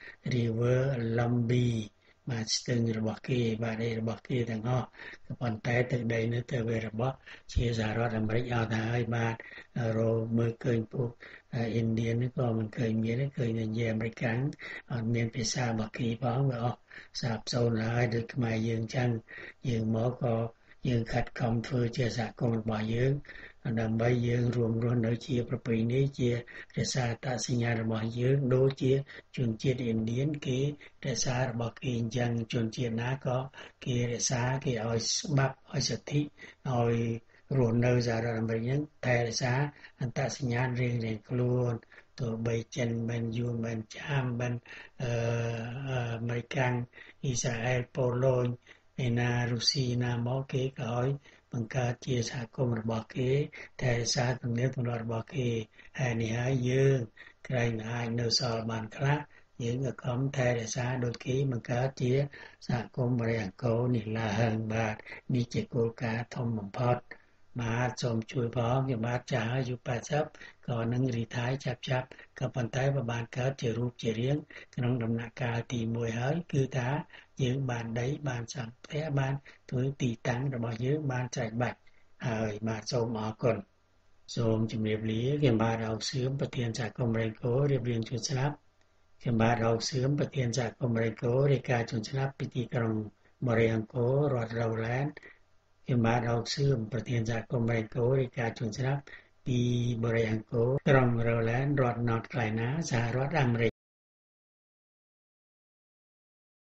river ឡំប៊ីបាទស្ទឹងរបស់គេបាទឯរបស់គេទាំងអស់ក៏ប៉ុន្តែទឹកដីនេះទៅវារបស់ជាសហរដ្ឋអាមេរិកឲ្យទៅហើយបាទរោមើលឃើញពួកឥណ្ឌានេះក៏មិនឃើញមានទេឃើញតែនិយាយអាមេរិកអត់មានភាសារបស់គេផងវាអស់សាបសូន្យហើយដូចខ្មែរយើងចឹងយើងមកក៏យើងខិតខំធ្វើជាសហគមន៍របស់យើងដើម្បីយើងរួមរស់នៅជាប្រពៃណីជារក្សាអត្តសញ្ញាណរបស់យើងដូចជាជនជាតិឥណ្ឌាគេរក្សារបស់គេអញ្ចឹងជនជាតិណាក៏គេរក្សាគេឲ្យច្បាប់ឲ្យសិទ្ធិឲ្យរស់នៅសហរដ្ឋអាមេរិកហ្នឹងថែរក្សាអត្តសញ្ញាណរៀងៗខ្លួនទោះបីចិនមិនយួនមិនចាមមិនអឺអាមេរិកអ៊ីស្រាអែលប៉ូឡូញឯណារុស្ស៊ីណាមកគេក៏ឲ្យបង្កើតជាសហគមន៍របស់គេថែរក្សាទំនៀមទម្លាប់របស់គេហើយនេះហើយយើងក្រែងអាចនៅសល់បានខ្លះយើងក៏ខំថែរក្សាដូចគេបង្កើតជាសហគមន៍បរិយាអង្គរនេះឡើងបាទនេះជាគោលការណ៍ធំបំផុតបាទសូមជួយផងខ្ញុំបាទចាស់អាយុแปดสิบក៏នឹងរីថៃចាប់ចាប់ក៏ប៉ុន្តែបើបានកើតជារូបជារាងក្នុងដំណាក់កាលទីមួយហើយគឺថាយើងបានដីបានសង់ផ្ទះបានធ្វើទីតាំងរបស់យើងបានចែកបាច់ហើយបាទសូមអរគុណសូមជម្រាបលាខ្ញុំបាទអោកសឿមប្រធានសហគមន៍រ៉េកូរៀបរៀងជូនស្ដាប់ខ្ញុំបាទអោកសឿមប្រធានសហគមន៍រ៉េកូរាយការណ៍ជូនស្ដាប់ពីទីក្រុងបរិយាអង្គររដ្ឋរ៉ូឡែនខ្ញុំបាទអោកសឿមប្រធានសហគមន៍រ៉េកូរាយការណ៍ជូនស្ដាប់ពីបរិយាអង្គរក្រុងរ៉ូឡែនរដ្ឋ North Carolina សហរដ្ឋអាមេរិក